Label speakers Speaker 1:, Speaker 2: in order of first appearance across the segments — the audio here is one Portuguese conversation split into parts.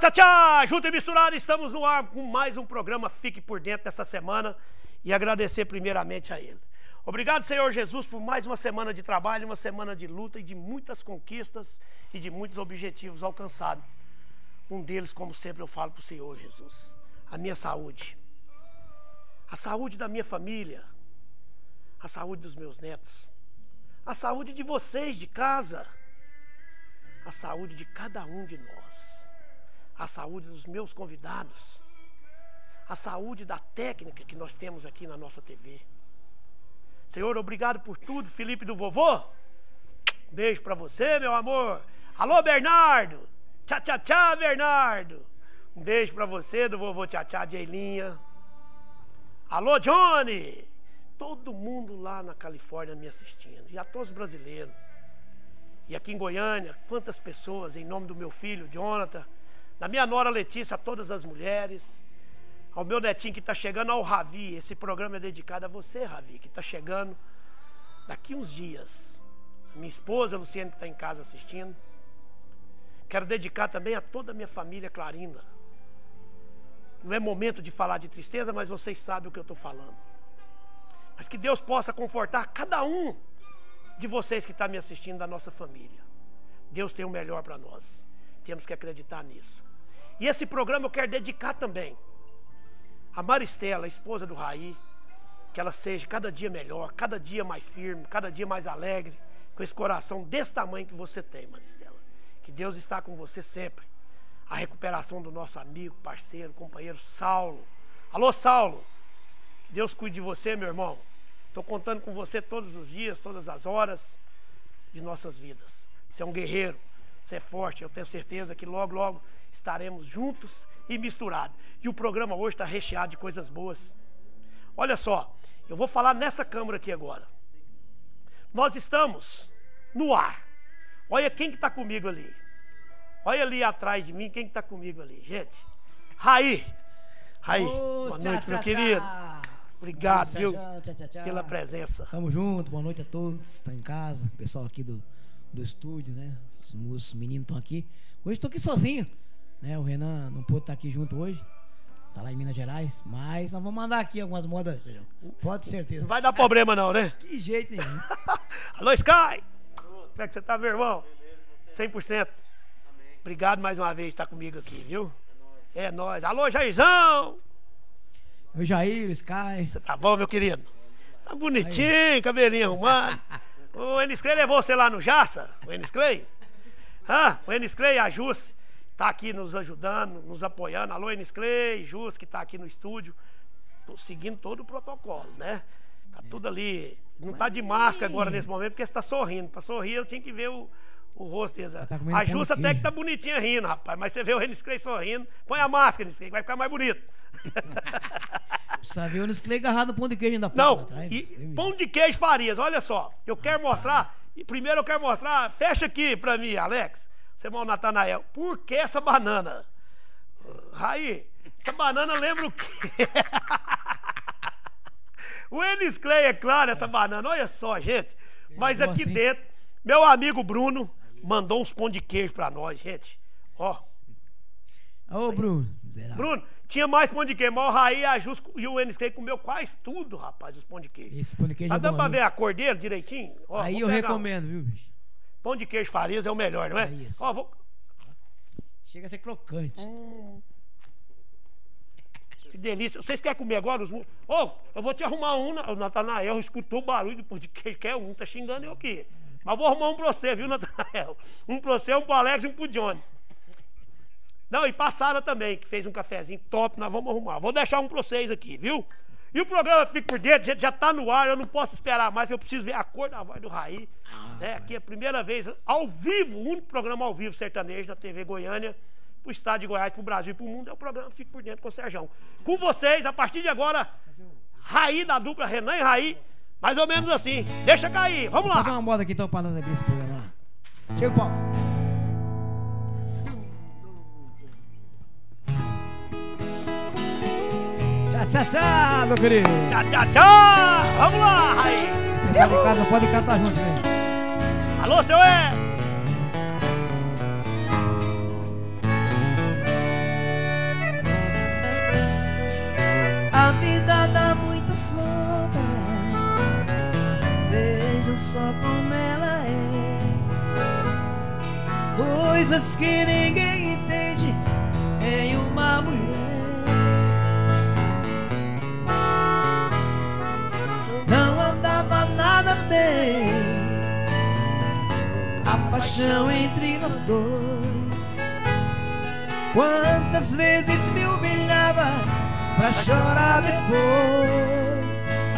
Speaker 1: tchá, tchá! Junto e misturado, estamos no ar com mais um programa Fique por Dentro dessa semana e agradecer primeiramente a Ele. Obrigado, Senhor Jesus, por mais uma semana de trabalho, uma semana de luta e de muitas conquistas e de muitos objetivos alcançados. Um deles, como sempre eu falo para o Senhor Jesus, a minha saúde. A saúde da minha família, a saúde dos meus netos, a saúde de vocês de casa, a saúde de cada um de nós, a saúde dos meus convidados, a saúde da técnica que nós temos aqui na nossa TV. Senhor, obrigado por tudo. Felipe do Vovô, beijo para você, meu amor. Alô, Bernardo, tchá, tchá, tchá, Bernardo. Um beijo para você, do Vovô Tchá, tchá, de Eilinha. Alô, Johnny. Todo mundo lá na Califórnia me assistindo. E a todos os brasileiros. E aqui em Goiânia, quantas pessoas, em nome do meu filho, Jonathan, da minha nora Letícia, a todas as mulheres, ao meu netinho que está chegando, ao Ravi. Esse programa é dedicado a você, Ravi, que está chegando daqui uns dias. A minha esposa, Luciane, que está em casa assistindo. Quero dedicar também a toda a minha família Clarinda. Não é momento de falar de tristeza, mas vocês sabem o que eu estou falando. Mas que Deus possa confortar cada um de vocês que está me assistindo, da nossa família. Deus tem o melhor para nós. Temos que acreditar nisso. E esse programa eu quero dedicar também a Maristela, a esposa do Raí, que ela seja cada dia melhor, cada dia mais firme, cada dia mais alegre, com esse coração desse tamanho que você tem, Maristela. Que Deus está com você sempre. A recuperação do nosso amigo, parceiro, companheiro Saulo. Alô, Saulo. Que Deus cuide de você, meu irmão. Estou contando com você todos os dias, todas as horas de nossas vidas. Você é um guerreiro, você é forte. Eu tenho certeza que logo, logo estaremos juntos e misturados. E o programa hoje está recheado de coisas boas. Olha só, eu vou falar nessa câmera aqui agora. Nós estamos no ar. Olha quem que está comigo ali. Olha ali atrás de mim, quem que está comigo ali, gente. Raí. Raí, boa noite, meu querido. Obrigado, viu, pela presença.
Speaker 2: Tamo junto, boa noite a todos. Está em casa, o pessoal aqui do estúdio, né? Os meninos estão aqui. Hoje estou aqui sozinho, né? O Renan não pôde estar aqui junto hoje. Tá lá em Minas Gerais, mas nós vamos mandar aqui algumas modas, pode ter certeza.
Speaker 1: Não vai dar problema não, né?
Speaker 2: Que jeito nenhum.
Speaker 1: Alô, Sky! Como é que você tá, meu irmão? 100%. Obrigado mais uma vez por estar comigo aqui, viu? É nóis. Alô, Jairzão!
Speaker 2: Oi, Jair, Sky.
Speaker 1: Você tá bom, meu querido? Tá bonitinho, cabelinho arrumado. O Enis Clay levou você lá no Jaça? O Enis Clay? O Enis Clay e a Jus tá aqui nos ajudando, nos apoiando. Alô, Enis Clay, Jus, que tá aqui no estúdio. Tô seguindo todo o protocolo, né? Tá tudo ali. Não tá de máscara agora nesse momento, porque você tá sorrindo. Pra sorrir eu tinha que ver o rosto deles.
Speaker 2: Tá
Speaker 1: a Jus até que tá bonitinha rindo, rapaz. Mas você vê o Enis Clay sorrindo. Põe a máscara, Enis Clay, que vai ficar mais bonito.
Speaker 2: Precisa ver o Enis Clay agarrado no pão de queijo da porta.
Speaker 1: Não,
Speaker 2: atrás,
Speaker 1: e pão de queijo Farias, olha só. Eu quero mostrar. E primeiro eu quero mostrar. Fecha aqui pra mim, Alex. Você, irmão Natanael. Por que essa banana? Raí, essa banana lembra o quê? O Enis Clay, é claro, essa banana. Olha só, gente. Mas aqui dentro, meu amigo Bruno mandou uns pão de queijo pra nós, gente. Ó.
Speaker 2: Ô, Bruno.
Speaker 1: Bruno, tinha mais pão de queijo, mas o Raí, a Jus e o Enis Clay comeu quase tudo, rapaz, os pão de queijo.
Speaker 2: Esse pão de queijo
Speaker 1: tá
Speaker 2: é
Speaker 1: dando
Speaker 2: bom,
Speaker 1: pra
Speaker 2: viu?
Speaker 1: ver a cor dele direitinho? Ó,
Speaker 2: aí eu recomendo, viu, bicho?
Speaker 1: Pão de queijo Farias é o melhor, não é?
Speaker 2: Farias.
Speaker 1: Ó, vou...
Speaker 2: Chega a ser crocante.
Speaker 1: Que delícia. Vocês querem comer agora? Eu vou te arrumar um. O Natanael escutou o barulho do pão de queijo, quer um, tá xingando eu aqui. Mas vou arrumar um pra você, viu, Natanael? Um pra você, um pro Alex e um pro Johnny. Não, e Passara também, que fez um cafezinho top, nós vamos arrumar. Vou deixar um pra vocês aqui, viu? E o programa Fique por Dentro, já tá no ar, eu não posso esperar mais, eu preciso ver a cor da voz do Raí. Né? Aqui é a primeira vez, ao vivo, o único programa ao vivo sertanejo da TV Goiânia, pro estado de Goiás, pro Brasil e pro mundo, é o programa Fique por Dentro com o Serjão. Com vocês, a partir de agora, Raí da dupla Renan e Raí, mais ou menos assim. Deixa cair, vamos lá.
Speaker 2: Vou fazer uma moda aqui então pra nós abrir esse programa. Chega o pau. Tchau, tchau, meu querido.
Speaker 1: Tchau, tchau, tchau. Vamos lá, Raí.
Speaker 2: Pessoal de casa pode cantar junto, velho.
Speaker 1: Alô, seu Edson.
Speaker 2: minhas voltas, vejam só como ela é. Coisas que ninguém entende em uma mulher. Não andava nada bem a paixão entre nós dois. Quantas vezes me humilhava pra chorar depois.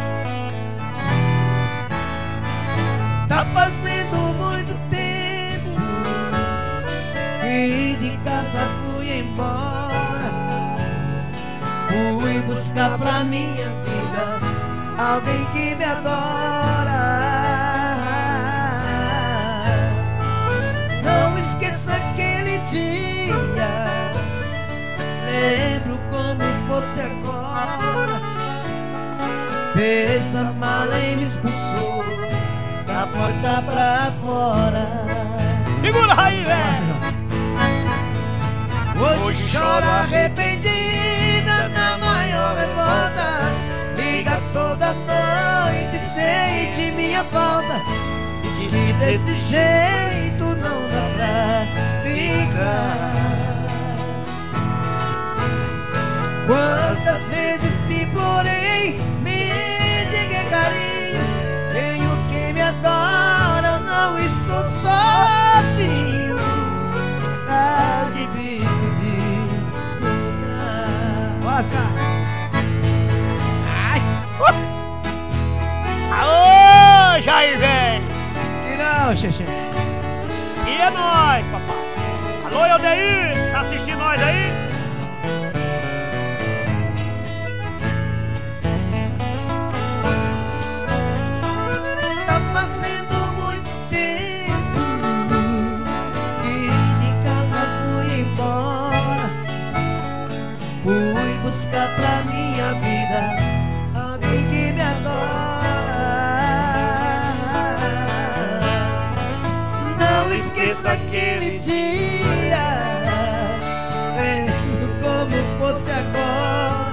Speaker 2: Tá fazendo muito tempo que de casa fui embora. Fui buscar pra minha vida alguém que me adora. Não esqueça aquele dia, lembro como fosse agora. Fez a mala e me expulsou da porta pra fora.
Speaker 1: Segura aí, velho!
Speaker 2: Hoje chora arrependida na maior revolta. Liga toda noite, sente minha falta. Diz que desse jeito não dá pra ficar. Quantas vezes te implorei, me diga carinho. Tenho quem me adora, eu não estou sozinho. Tá difícil de mudar. Oscar! Ai!
Speaker 1: Aô, Jair, velho!
Speaker 2: Que não, Xexé.
Speaker 1: E é nóis, papai! Alô, Eldeir! Tá assistindo nós aí?
Speaker 2: Tá fazendo muito tempo que de casa fui embora. Fui buscar pra minha vida alguém que me adora. Não esqueça aquele dia, lembro como fosse agora.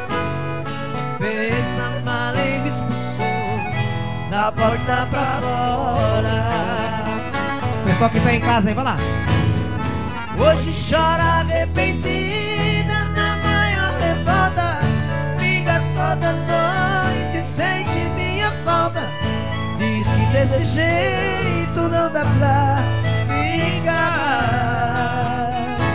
Speaker 2: Fez a mala e me expulsou da porta pra fora. Pessoal que tá em casa aí, vai lá. Hoje chora arrependida na maior revolta. Liga toda noite, sente minha falta. Diz que desse jeito não dá pra ficar.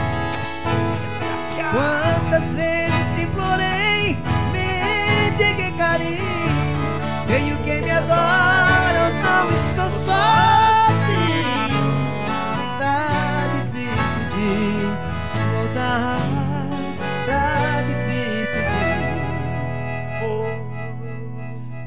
Speaker 2: Quantas vezes te implorei, me diga carinho. Tenho quem me adora, eu não estou sozinho. Tá difícil de voltar, tá difícil de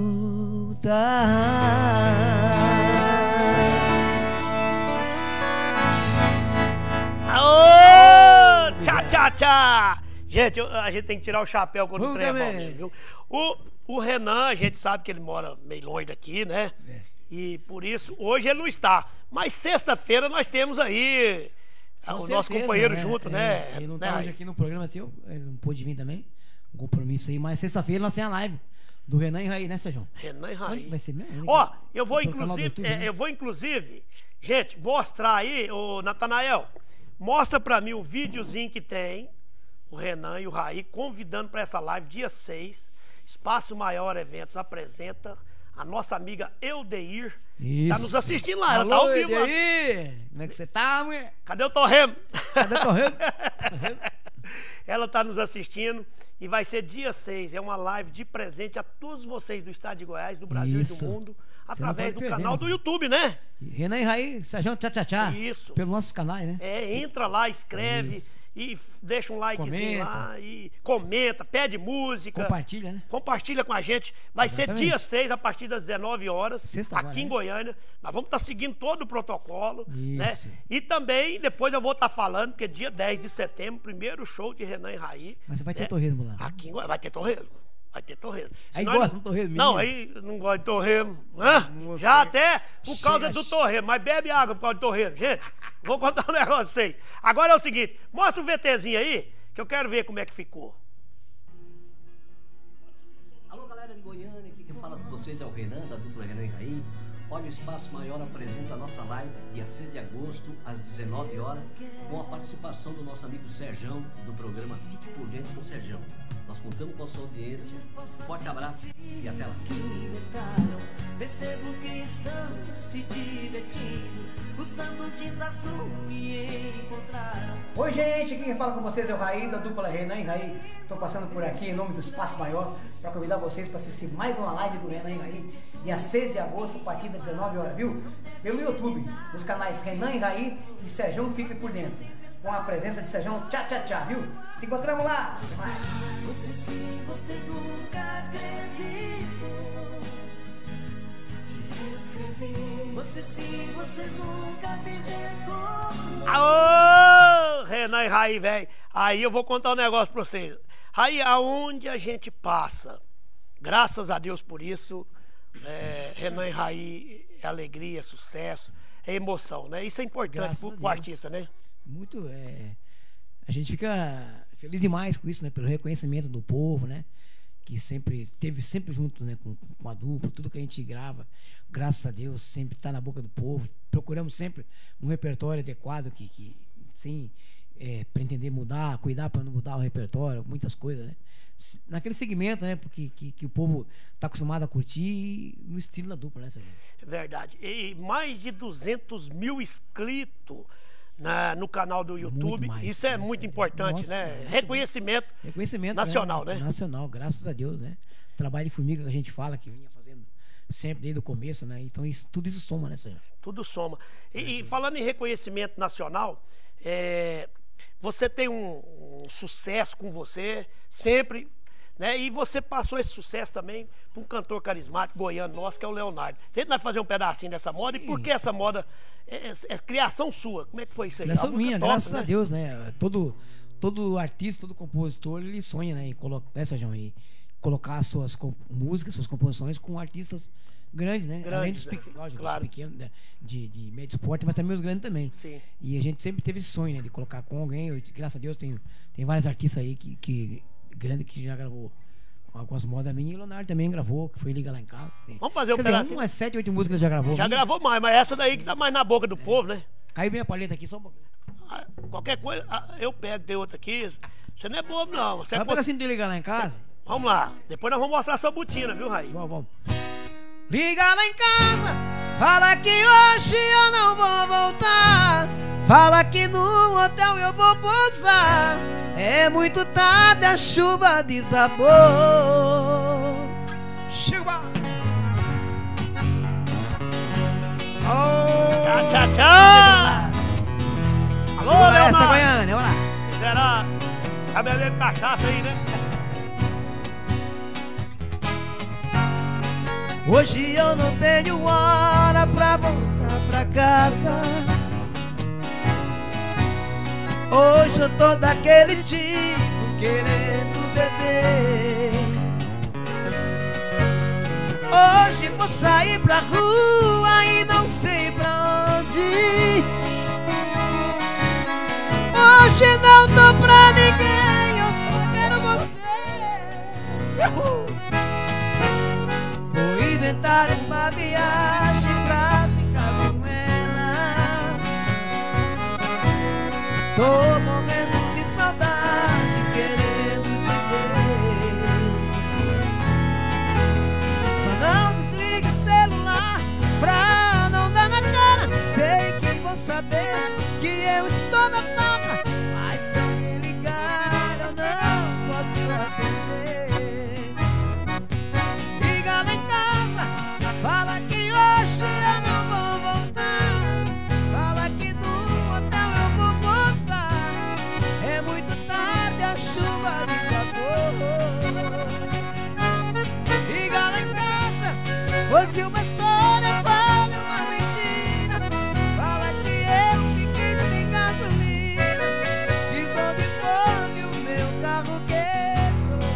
Speaker 2: voltar.
Speaker 1: Aô! Tchá, tchá, tchá! Gente, a gente tem que tirar o chapéu quando o trem é bom mesmo, viu? O Renan, a gente sabe que ele mora meio longe daqui, né? É. E por isso, hoje ele não está. Mas sexta-feira nós temos aí o nosso companheiro junto, né?
Speaker 2: Ele não tá hoje aqui no programa seu, ele não pôde vir também. Um compromisso aí, mas sexta-feira nós temos a live do Renan e Raí, né, Sérgio?
Speaker 1: Renan e Raí.
Speaker 2: Vai ser mesmo?
Speaker 1: Ó, eu vou inclusive, gente, mostrar aí, ô Natanael, mostra pra mim o videozinho que tem o Renan e o Raí convidando pra essa live dia 6. Espaço Maior Eventos apresenta a nossa amiga Eldeir. Isso. Tá nos assistindo lá, ela tá ao vivo lá.
Speaker 2: Como é que você tá, mulher?
Speaker 1: Cadê o Torremo?
Speaker 2: Cadê o Torremo?
Speaker 1: Ela tá nos assistindo e vai ser dia 6. É uma live de presente a todos vocês do estado de Goiás, do Brasil e do mundo, através do canal do YouTube, né?
Speaker 2: Renan e Raí, Sérgio Tchá.
Speaker 1: Isso.
Speaker 2: Pelos nossos canais, né?
Speaker 1: É, entra lá, escreve. Isso. E deixa um likezinho lá e comenta, pede música.
Speaker 2: Compartilha, né?
Speaker 1: Compartilha com a gente. Vai ser dia 6, a partir das 19 horas,
Speaker 2: sexta
Speaker 1: aqui
Speaker 2: agora,
Speaker 1: em Goiânia. Nós vamos estar seguindo todo o protocolo.
Speaker 2: Isso.
Speaker 1: Né? E também, depois eu vou estar falando, porque dia 10 de setembro, primeiro show de Renan e Raí.
Speaker 2: Mas vai ter torresmo lá.
Speaker 1: Aqui em Goiânia, vai ter torresmo. Vai ter torresmo.
Speaker 2: Aí gosta do torresmo?
Speaker 1: Não, aí não gosta de torresmo. Já até por causa do torresmo. Mas bebe água por causa do torresmo, gente. Vou contar um negócio pra vocês. Agora é o seguinte, mostra o VTzinho aí, que eu quero ver como é que ficou.
Speaker 2: Alô, galera.
Speaker 3: Goiânia, aqui quem fala com vocês é o Renan, da dupla Renan e Raí. Olha, o Espaço Maior apresenta a nossa live dia 6 de agosto, às 19 horas, com a participação do nosso amigo Serjão, do programa Fique por Dentro com o Serjão. Nós contamos com a sua audiência. Forte abraço e até lá.
Speaker 4: Percebo que estão se divertindo, usando jeans azul e encontraram.
Speaker 2: Oi, gente, aqui quem fala com vocês é o Raí, da dupla Renan e Raí. Estou passando por aqui em nome do Espaço Maior para convidar vocês para assistir mais uma live do Renan e Raí, dia 6 de agosto, a partir das 19 horas, viu? Pelo YouTube, nos canais Renan e Raí e Serjão Fique por Dentro, com a presença de Serjão Tchá, viu? Se encontramos lá! Até mais.
Speaker 4: Você sim, você nunca acreditou. Te escrevi. Você sim, você nunca me retornou.
Speaker 1: Aô, Renan e Raí, velho. Aí eu vou contar um negócio pra vocês. Raí, aonde a gente passa, graças a Deus por isso, Renan e Raí é alegria, é sucesso, é emoção, né? Isso é importante pro artista, né?
Speaker 2: Muito, a gente fica feliz demais com isso, né? Pelo reconhecimento do povo, né? Que sempre esteve sempre junto, né? Com a dupla, tudo que a gente grava, graças a Deus, sempre está na boca do povo. Procuramos sempre um repertório adequado que sem pretender mudar, cuidar para não mudar o repertório, muitas coisas, né? Naquele segmento, né? Porque que o povo está acostumado a curtir no estilo da dupla, né, Sérgio?
Speaker 1: É verdade. E mais de 200 mil inscritos no canal do YouTube.
Speaker 2: Mais,
Speaker 1: isso é muito importante,
Speaker 2: nossa,
Speaker 1: né? Reconhecimento nacional, né?
Speaker 2: Nacional, graças a Deus, né? Trabalho de formiga que a gente fala, que vinha fazendo sempre desde o começo, né? Então tudo isso soma, né, Sérgio?
Speaker 1: Tudo soma. E falando em reconhecimento nacional, você tem um sucesso com você, sempre, né? E você passou esse sucesso também para um cantor carismático goiano nosso, que é o Leonardo. Tenta nós fazer um pedacinho dessa moda. Sim. E por que essa moda é criação sua? Como é que foi isso aí?
Speaker 2: Criação minha, top, graças a Deus, né? Todo artista, todo compositor, ele sonha, né? Em colocar suas músicas, suas composições com artistas grandes, né? Além dos lógico, claro, pequenos, né? de médio porte, mas também os grandes também. Sim. E a gente sempre teve esse sonho, né? De colocar com alguém. Graças a Deus tem vários artistas aí que já gravou algumas modas minhas, e o Leonardo também gravou, que foi Liga Lá em Casa.
Speaker 1: Vamos fazer um pedacinho.
Speaker 2: Umas 7, 8 músicas já gravou.
Speaker 1: Já gravou mais, mas essa daí que tá mais na boca do povo, né?
Speaker 2: Caiu bem a paleta aqui, só um pouquinho.
Speaker 1: Qualquer coisa, eu pego, tem outra aqui. Você não é bobo, não. Você
Speaker 2: um pedacinho de Liga Lá em Casa?
Speaker 1: Vamos lá. Depois nós vamos mostrar sua botina, viu, Raí?
Speaker 2: Vamos. Liga lá em casa, fala que hoje eu não vou voltar. Fala que no hotel eu vou pousar. É muito tarde, a chuva desabou. Chuva!
Speaker 1: Oh. Tchau! Alô, Leonardo!
Speaker 2: Essa Goiânia, olha lá.
Speaker 1: Será? Tá bebendo cachaça aí, né?
Speaker 2: Hoje eu não tenho hora pra voltar pra casa. Hoje eu tô daquele tipo querendo beber. Hoje vou sair pra rua e não sei pra onde. Hoje não tô pra ninguém, eu só quero você. Vou inventar uma viagem pra ficar com ela. Tô morrendo de saudade, querendo te ver. Só não desligue o celular pra não dar na cara. Sei que vão saber que eu estou na farra, mas se eu me ligar eu não posso atender. Liga lá em casa, fala que hoje eu não vou voltar. Fala que no hotel eu vou pousar. É muito tarde, a chuva desabou. Liga lá em casa, conte uma história, fale uma mentira. Fala que eu fiquei sem gasolina. Diz onde foi que o meu carro quebrou.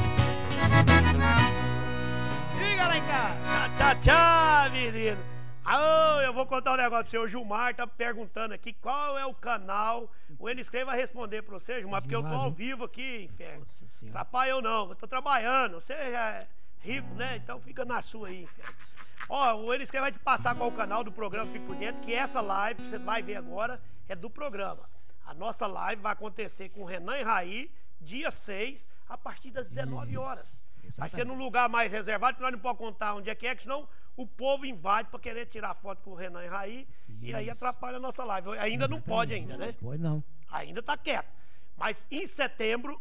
Speaker 2: Liga lá em casa.
Speaker 1: Tchau, menino. Ah, eu vou contar um negócio pra você. O Gilmar tá perguntando aqui qual é o canal. O Eniscrei vai responder pra você, Gilmar, porque eu tô ao vivo aqui, inferno.
Speaker 2: Nossa Senhora.
Speaker 1: Papai, eu não. Eu tô trabalhando. Você já é rico, né? Então fica na sua aí, inferno. Ó, o Eniscrei vai te passar qual o canal do programa Fique Por Dentro, que essa live que você vai ver agora é do programa. A nossa live vai acontecer com Renan e Raí, dia 6, a partir das 19 horas. Vai ser num lugar mais reservado, porque nós não podemos contar onde é que senão o povo invade para querer tirar foto com o Renan e Raí, e aí atrapalha a nossa live. Ainda não pode ainda, né?
Speaker 2: Pode não.
Speaker 1: Ainda tá quieto. Mas em setembro,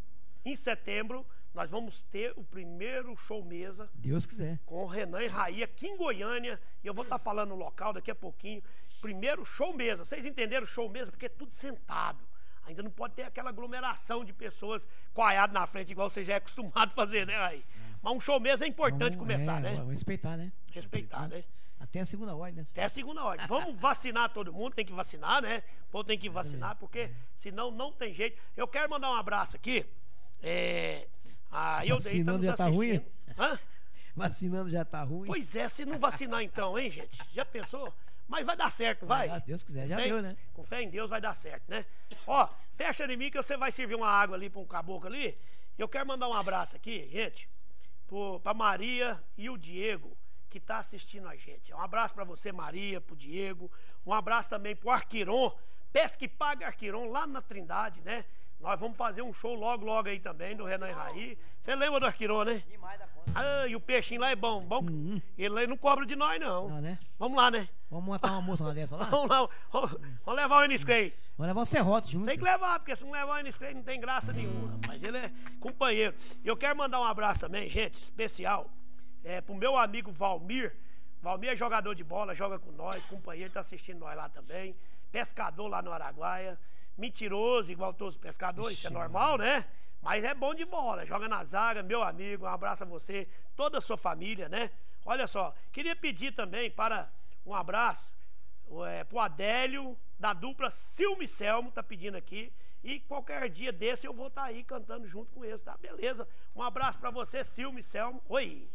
Speaker 1: nós vamos ter o primeiro show mesa.
Speaker 2: Deus quiser.
Speaker 1: Com o Renan e Raí aqui em Goiânia. E eu vou estar falando no local daqui a pouquinho. Primeiro show mesa. Vocês entenderam show mesa? Porque é tudo sentado. Ainda não pode ter aquela aglomeração de pessoas coaiadas na frente, igual você já é acostumado a fazer, né, Raí? Mas um show mesa é importante começar, né?
Speaker 2: Vamos respeitar, né?
Speaker 1: Respeitar, né?
Speaker 2: Até a segunda ordem, né?
Speaker 1: Até a segunda ordem. Vamos vacinar todo mundo, tem que vacinar, né? O povo tem que vacinar, porque senão não tem jeito. Eu quero mandar um abraço aqui.
Speaker 2: Vacinando já tá ruim?
Speaker 1: Hã?
Speaker 2: Vacinando já tá ruim?
Speaker 1: Pois é, se não vacinar então, hein, gente? Já pensou? Mas vai dar certo, vai.
Speaker 2: Ah, Deus quiser, já deu, né?
Speaker 1: Com fé em Deus vai dar certo, né? Ó, fecha em mim que você vai servir uma água ali para um caboclo ali. Eu quero mandar um abraço aqui, gente, pra Maria e o Diego, que tá assistindo a gente. Um abraço para você, Maria, pro Diego. Um abraço também pro Arquiron, Pesca e Paga Arquiron, lá na Trindade, né? Nós vamos fazer um show logo aí também, do Renan e Raí. Você lembra do Arquiron, né?
Speaker 2: Demais da conta.
Speaker 1: Ah, e o peixinho lá é bom. Ele não cobra de nós, não.
Speaker 2: Não, né?
Speaker 1: Vamos lá, né?
Speaker 2: Vamos montar uma moça lá dessa lá?
Speaker 1: Vamos lá, vamos levar o Eniscrei.
Speaker 2: Vamos levar o Serrote junto.
Speaker 1: Tem que levar, porque se não levar o Eniscrei não tem graça nenhuma. Mas ele é companheiro. E eu quero mandar um abraço também, gente, especial, pro meu amigo Valmir. Valmir é jogador de bola, joga com nós, companheiro, tá assistindo nós lá também. Pescador lá no Araguaia. Mentiroso, igual todos os pescadores, isso é normal, né? Mas é bom de bola, joga na zaga, meu amigo, um abraço a você, toda a sua família, né? Olha só, queria pedir também para um abraço pro Adélio, da dupla Silme e Selmo, tá pedindo aqui. E qualquer dia desse eu vou estar aí cantando junto com eles, tá? Beleza? Um abraço para você, Silme e Selmo. Oi!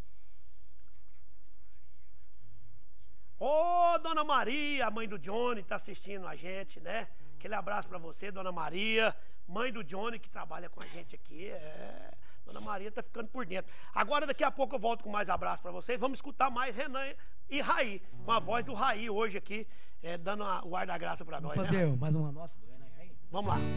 Speaker 1: Ô, Dona Maria, a mãe do Johnny, tá assistindo a gente, né? Aquele abraço para você, Dona Maria, mãe do Johnny, que trabalha com a gente aqui. Dona Maria tá ficando por dentro. Agora, daqui a pouco eu volto com mais abraço para vocês. Vamos escutar mais Renan e Raí, com a voz do Raí hoje aqui, dando o ar da graça para nós.
Speaker 2: Vamos fazer, né, mais uma nossa do Renan e Raí?
Speaker 1: Vamos lá.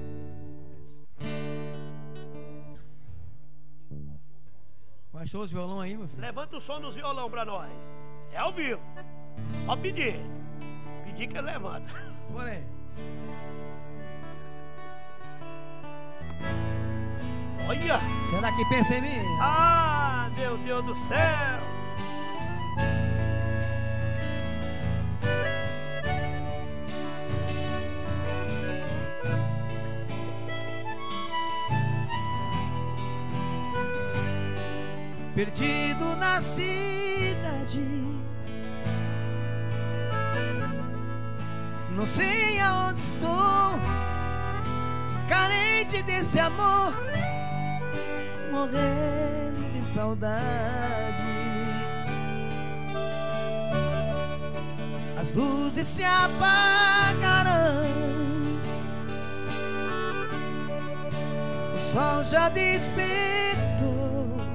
Speaker 2: Baixou os violão aí, meu filho?
Speaker 1: Levanta o som dos violão para nós. É ao vivo. Pode pedir. Pedir que ele levanta.
Speaker 2: Bora aí.
Speaker 1: Olha!
Speaker 2: Será que pensa em mim?
Speaker 1: Ah, meu Deus do céu!
Speaker 4: Perdido na cidade, não sei aonde estou, carente desse amor, morrendo de saudade. As luzes se apagarão, o sol já despertou,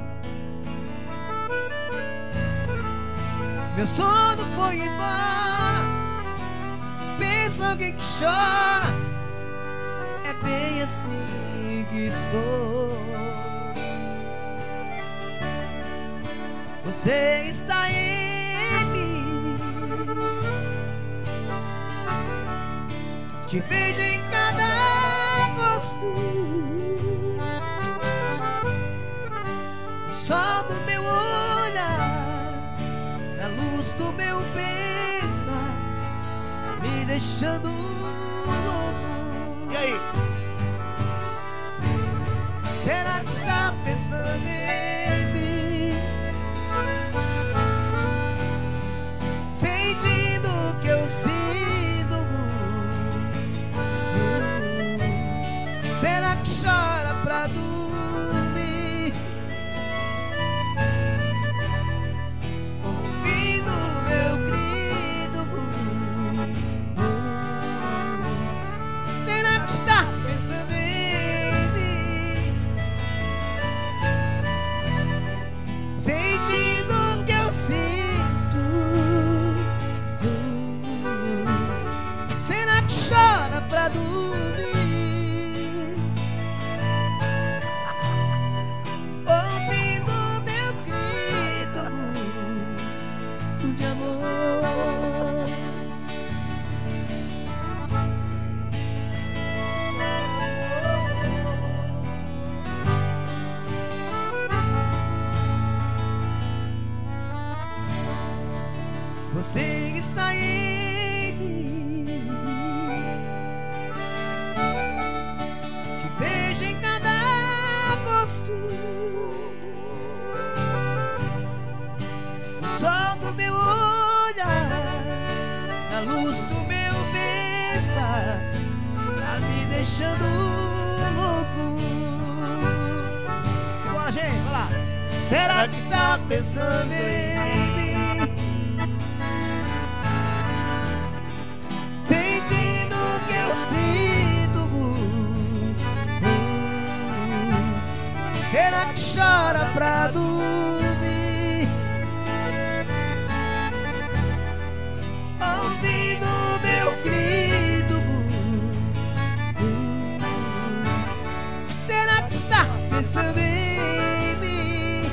Speaker 4: meu sono foi embora. Pensa alguém que chora, é bem assim que estou. Você está em mim, te vejo em cada gosto, o sol do meu olhar, na luz do meu pensar, me deixando louco.
Speaker 1: E aí?
Speaker 4: Será que está pensando em mim? Sentindo o que eu sinto. Será que chora pra dormir? Ouvindo meu está em mim. Te vejo em cada rosto, o sol do meu olhar, a luz do meu pensar, tá me deixando louco. Segura, gente, vai lá. Será que está pensando em mim? Sentindo o que eu sinto. Será que chora pra dormir? Ouvindo meu grito. Será que está pensando em mim?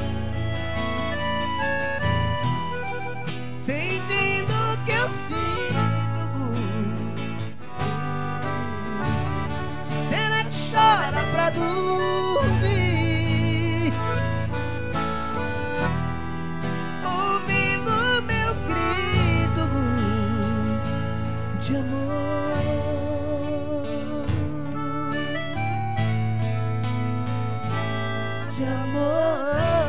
Speaker 4: Sentindo o que eu sinto. Será que chora pra dormir? Ouvindo meu grito de amor. De amor.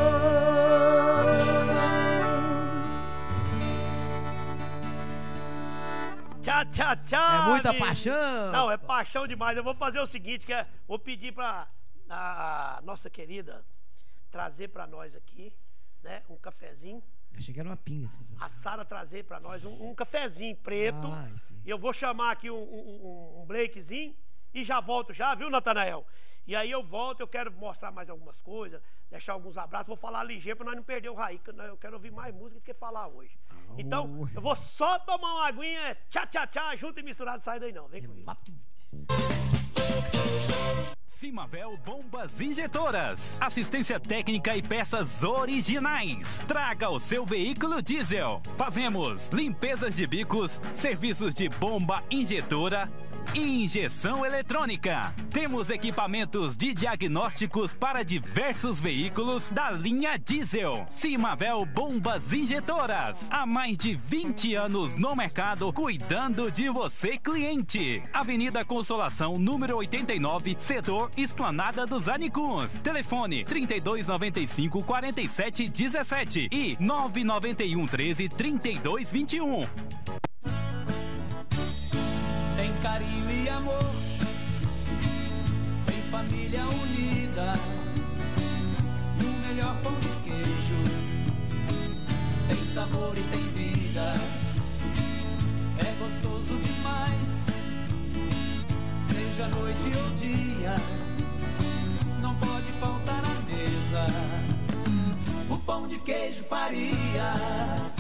Speaker 1: Tchau, tchau, tchau.
Speaker 2: É muita
Speaker 1: amigo.
Speaker 2: paixão.
Speaker 1: Não, é paixão demais. Eu vou fazer o seguinte, vou pedir pra a nossa querida trazer pra nós aqui, né, um cafezinho.
Speaker 2: Achei que era uma pinga. Assim.
Speaker 1: A Sara trazer pra nós um cafezinho preto.
Speaker 2: Sim.
Speaker 1: E eu vou chamar aqui um Blakezinho e já volto já, viu, Natanael? E aí eu volto, eu quero mostrar mais algumas coisas, deixar alguns abraços, vou falar ligeiro pra nós não perder o Raí, que eu quero ouvir mais música do que falar hoje. Então, eu vou só tomar uma aguinha, tchá, tchá, tchá, junto e misturado, sai daí não, vem comigo.
Speaker 5: Simavel Bombas Injetoras. Assistência técnica e peças originais. Traga o seu veículo diesel. Fazemos limpezas de bicos, serviços de bomba injetora e injeção eletrônica. Temos equipamentos de diagnósticos para diversos veículos da linha diesel. Simavel Bombas Injetoras. Há mais de 20 anos no mercado, cuidando de você, cliente. Avenida Consolação, número 89, setor Esplanada dos Anicuns. Telefone 3295 4717 e 991 13 3221.
Speaker 4: Tem carinho e amor, tem família unida, e o melhor pão de queijo, tem sabor e tem vida, é gostoso demais, seja noite ou dia, não pode faltar à mesa, o pão de queijo Farias.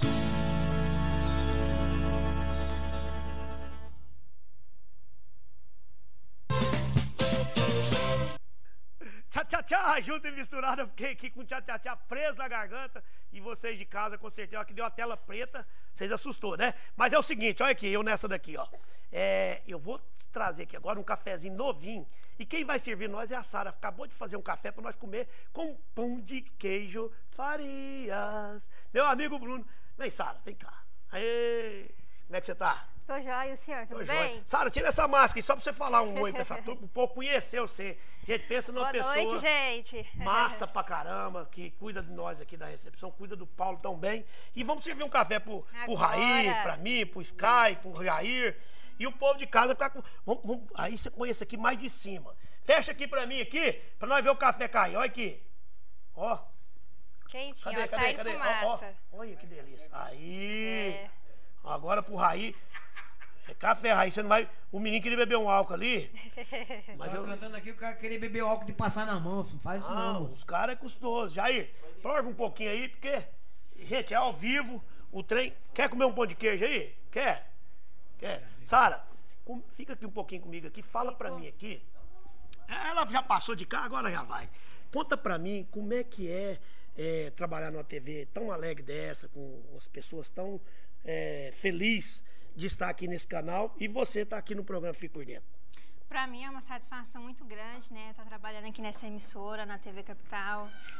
Speaker 1: Tchá, tchá, tchá, junto e misturado, eu fiquei aqui com tchá, tchá, tchá preso na garganta. E vocês de casa, com certeza, que deu a tela preta, vocês assustou, né? Mas é o seguinte, olha aqui, eu nessa daqui, ó. Eu vou trazer aqui agora um cafezinho novinho. E quem vai servir nós é a Sara. Acabou de fazer um café para nós comer com pão de queijo Farias. Meu amigo Bruno. Vem, Sara, vem cá. Aê, como é que você tá?
Speaker 6: Tô joia, o senhor, tudo bem?
Speaker 1: Sara, tira essa máscara aí só pra você falar um oi pra essa turma, um pouco conhecer você. Gente, pensa numa pessoa...
Speaker 6: Boa noite, gente.
Speaker 1: Massa pra caramba, que cuida de nós aqui da recepção, cuida do Paulo tão bem. E vamos servir um café pro Raí, pra mim, pro Sky, pro Jair. E o povo de casa ficar com... Aí você põe esse aqui mais de cima. Fecha aqui pra mim, aqui, pra nós ver o café cair. Olha aqui. Ó.
Speaker 6: Quentinho, ó, sai de fumaça.
Speaker 1: Olha que delícia. Aí. Agora pro Raí. É café, Raí, você não vai... O menino queria beber um álcool ali.
Speaker 2: Mas eu cantando aqui, o cara queria beber o álcool de passar na mão, não faz isso não.
Speaker 1: Os caras é custoso. Jair, prova um pouquinho aí, porque... Gente, é ao vivo, o trem... Quer comer um pão de queijo aí? Quer? Sara, fica aqui um pouquinho comigo aqui, fala pra mim aqui. Ela já passou de cá, agora já vai. Conta pra mim como é que é trabalhar numa TV tão alegre dessa, com as pessoas tão felizes de estar aqui nesse canal e você estar aqui no programa Fique por Dentro.
Speaker 6: Para mim é uma satisfação muito grande, né? Estar trabalhando aqui nessa emissora, na TV Capital.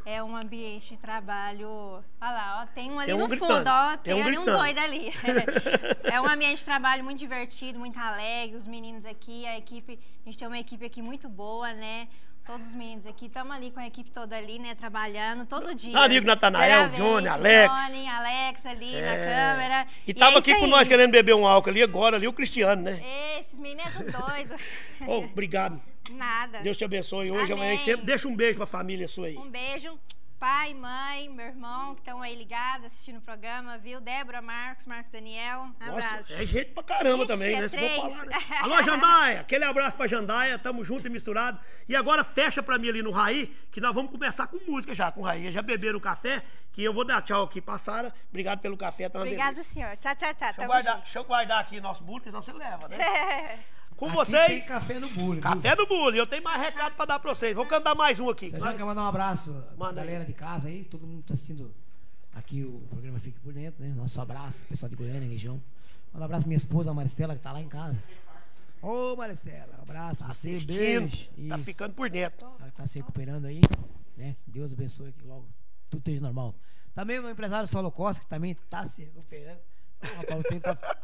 Speaker 6: É um ambiente de trabalho. Olha lá, ó, tem um ali no
Speaker 1: gritando,
Speaker 6: fundo, ó, tem ali
Speaker 1: gritando.
Speaker 6: um doido ali. É um ambiente de trabalho muito divertido, muito alegre. Os meninos aqui, a gente tem uma equipe aqui muito boa, né? Todos os meninos aqui, estamos ali com a equipe toda ali, né? Trabalhando todo dia.
Speaker 1: Amigo Natanael, Johnny, Alex.
Speaker 6: Johnny, Alex ali na câmera.
Speaker 1: E tava aqui com
Speaker 6: aí.
Speaker 1: nós querendo beber um álcool ali agora, ali o Cristiano, né?
Speaker 6: Esses meninos é tudo doido.
Speaker 1: Oh, obrigado.
Speaker 6: Nada.
Speaker 1: Deus te abençoe hoje,
Speaker 6: Amém.
Speaker 1: amanhã e sempre. Deixa um beijo pra família sua aí.
Speaker 6: Um beijo, pai, mãe, meu irmão, que estão aí ligados, assistindo o programa, viu? Débora, Marcos Daniel, abraço.
Speaker 1: Nossa, é gente pra caramba. Ixi, também, né? Se for falar, né? Alô, Jandaia, aquele abraço pra Jandaia, tamo junto e misturado. E agora fecha pra mim ali no Raí, que nós vamos começar com música já, com o Raí. Já beberam o café, que eu vou dar tchau aqui pra Sara. Obrigado pelo café, tá uma
Speaker 6: Obrigada,
Speaker 1: delícia.
Speaker 6: senhor. Tchau, tchau, tchau.
Speaker 1: Deixa eu guardar aqui nosso bolo, que senão você leva, né? Com
Speaker 2: aqui
Speaker 1: vocês.
Speaker 2: Tem café no bule.
Speaker 1: Café no bule. Eu tenho mais recado pra dar pra vocês. Vou cantar mais um aqui.
Speaker 2: Já quer mandar um abraço pra
Speaker 1: Manda
Speaker 2: galera
Speaker 1: aí.
Speaker 2: de casa aí. Todo mundo tá assistindo aqui o programa Fique por Dentro, né? Nosso abraço, pessoal de Goiânia, região. Manda um abraço pra minha esposa, a Maristela, que tá lá em casa. Ô, Maristela, um abraço pra você, beijo.
Speaker 1: Tá
Speaker 2: Isso.
Speaker 1: ficando por dentro.
Speaker 2: Ela tá se recuperando aí, né? Deus abençoe que logo tudo esteja normal. Também o meu empresário Saulo Costa, que também tá se recuperando. Ô, rapaz, o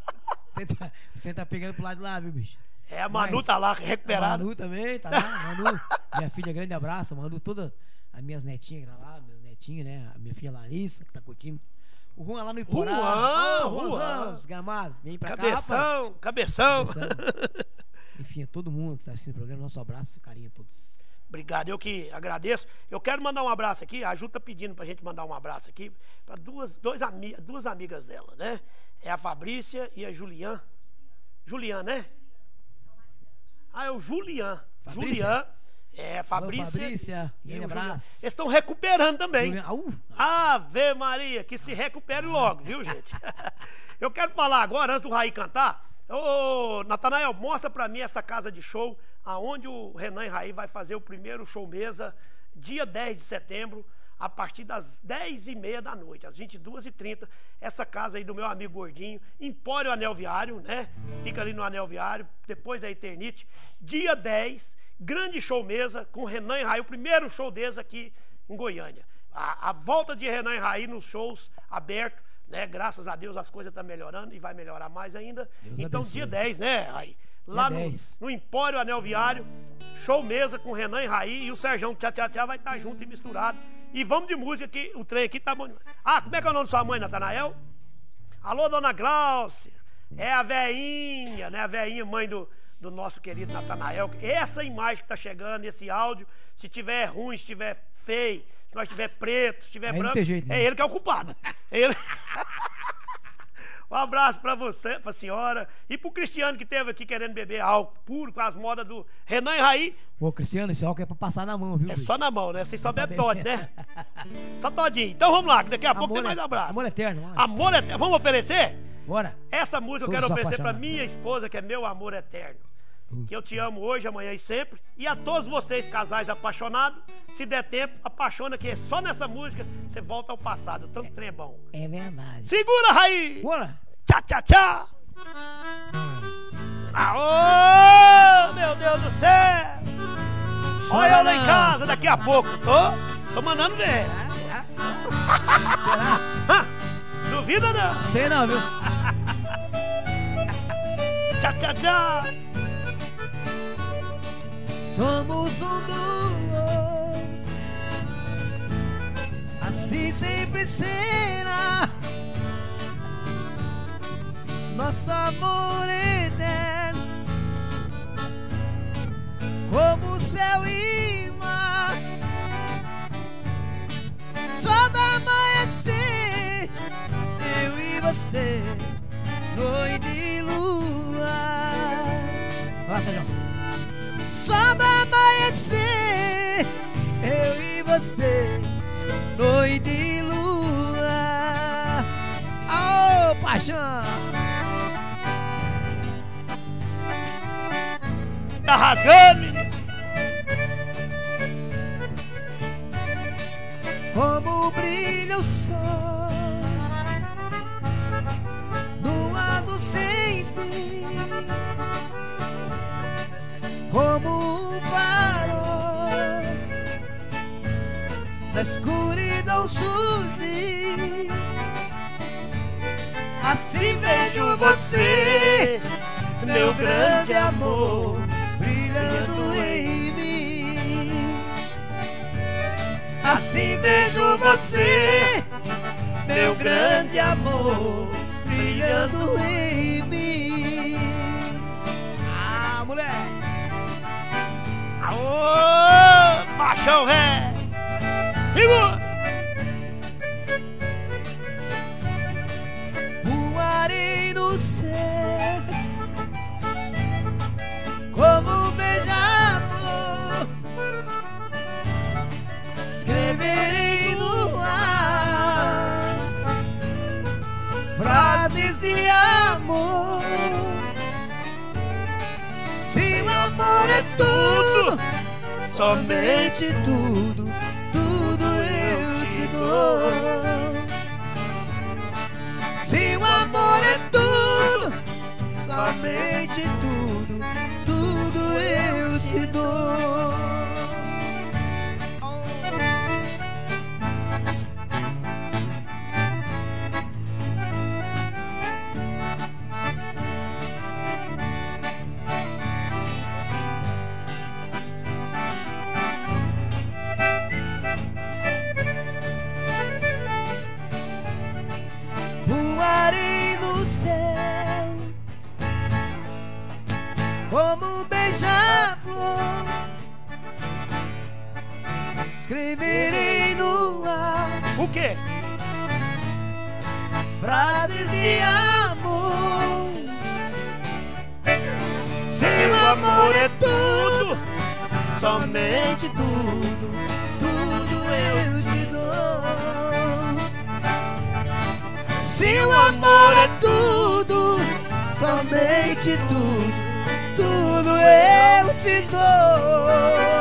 Speaker 2: tempo tá pegando pro lado de lá, viu, bicho?
Speaker 1: É, a Manu tá lá recuperada.
Speaker 2: A Manu também, tá lá. Manu, minha filha, grande abraço. Manu, todas as minhas netinhas que tá lá, meus netinhos, né? A minha filha Larissa, que tá curtindo. O Juan lá no Iporá.
Speaker 1: Juan.
Speaker 2: Gramado. Vem pra cá,
Speaker 1: Cabeção.
Speaker 2: Enfim, a todo mundo que tá assistindo o programa, nosso abraço e carinho a todos.
Speaker 1: Obrigado, eu que agradeço. Eu quero mandar um abraço aqui. A Ju tá pedindo pra gente mandar um abraço aqui pra duas amigas dela, né? É a Fabrícia e a Julian. Julian, né? Ah, é o Julian.
Speaker 2: Fabrícia?
Speaker 1: Julian. É, Fabrícia.
Speaker 2: Alô, Fabrícia, grande abraço.
Speaker 1: Eles estão recuperando também.
Speaker 2: Julian,
Speaker 1: Ave Maria, que se recupere logo, viu, gente? Eu quero falar agora, antes do Raí cantar. Ô, Natanael, mostra pra mim essa casa de show, aonde o Renan e Raí vai fazer o primeiro show mesa, dia 10 de setembro, a partir das 10h30 da noite, às 22h30, essa casa aí do meu amigo Gordinho, Empório Anel Viário, né? Fica ali no Anel Viário, depois da Eternite. Dia 10, grande show mesa com Renan e Raí, o primeiro show deles aqui em Goiânia. A volta de Renan e Raí nos shows abertos, né? Graças a Deus as coisas estão melhorando e vai melhorar mais ainda.
Speaker 2: Deus
Speaker 1: então,
Speaker 2: abençoe.
Speaker 1: dia 10, né, Raí? Lá no Empório Anel Viário, show mesa com Renan e Raí, e o Serjão Tchá vai estar junto e misturado. E vamos de música, que o trem aqui tá bom. Ah, como é que é o nome da sua mãe, Natanael? Alô, dona Gláucia. É a veinha, né? A veinha, mãe do nosso querido Natanael. Essa imagem que tá chegando, esse áudio, se tiver ruim, se tiver feio, se nós tiver preto, se tiver
Speaker 2: Aí
Speaker 1: branco,
Speaker 2: não tem jeito, né?
Speaker 1: é ele que é o culpado. É ele. Um abraço pra você, pra senhora e pro Cristiano que esteve aqui querendo beber álcool puro com as modas do Renan e Raí.
Speaker 2: Ô, Cristiano, esse álcool é pra passar na mão, viu?
Speaker 1: É
Speaker 2: bicho?
Speaker 1: só na mão, né? Vocês só
Speaker 2: Tá
Speaker 1: bebem
Speaker 2: bem.
Speaker 1: Todd, né? Só todinho. Então vamos lá, que daqui a pouco tem mais abraço.
Speaker 2: Amor eterno, vamos lá.
Speaker 1: Amor eterno. Vamos oferecer?
Speaker 2: Bora.
Speaker 1: Essa música eu
Speaker 2: Todos
Speaker 1: quero oferecer pra
Speaker 2: apaixonados.
Speaker 1: minha esposa, que é meu amor eterno. Que eu te amo hoje, amanhã e sempre. E a todos vocês, casais apaixonados, se der tempo, apaixona, que é só nessa música você volta ao passado. Tanto trem é bom.
Speaker 2: É verdade.
Speaker 1: Segura, Raí!
Speaker 2: Bora.
Speaker 1: Tchá, tchá, tchá! Aô, meu Deus do céu! Olha eu lá em casa daqui a pouco. Tô mandando ver.
Speaker 2: Será?
Speaker 1: Duvida não?
Speaker 2: Sei não, viu?
Speaker 1: Tchá, tchá, tchá!
Speaker 4: Somos um duo, assim sempre será. Nosso amor eterno, como céu e mar. Só do amanhecer, eu e você, noite e lua.
Speaker 2: Vai, Sérgio.
Speaker 4: Só do amanhecer, eu e você, noite e lua. Oh, paixão!
Speaker 1: Tá rasgando, menino?
Speaker 4: Como brilha o sol no azul sem fim, como um farol da escuridão surge. Assim vejo você, meu grande amor, brilhando em mim. Assim vejo você, meu grande amor, brilhando em mim. Ah, mulher!
Speaker 1: Aô, paixão, ré! Segura!
Speaker 4: Voarei no céu como um beija-flor, escreverei no ar frases de amor. Se o amor é tudo, somente tudo, tudo eu te dou. Se o amor é tudo, somente tudo, tudo eu te dou. Voarei no céu como um beija-flor, escreverei no ar
Speaker 1: O quê?
Speaker 4: frases de amor. Se o amor é tudo, somente tudo, tudo eu te dou. Se o amor é tudo, somente tudo, tudo eu te dou.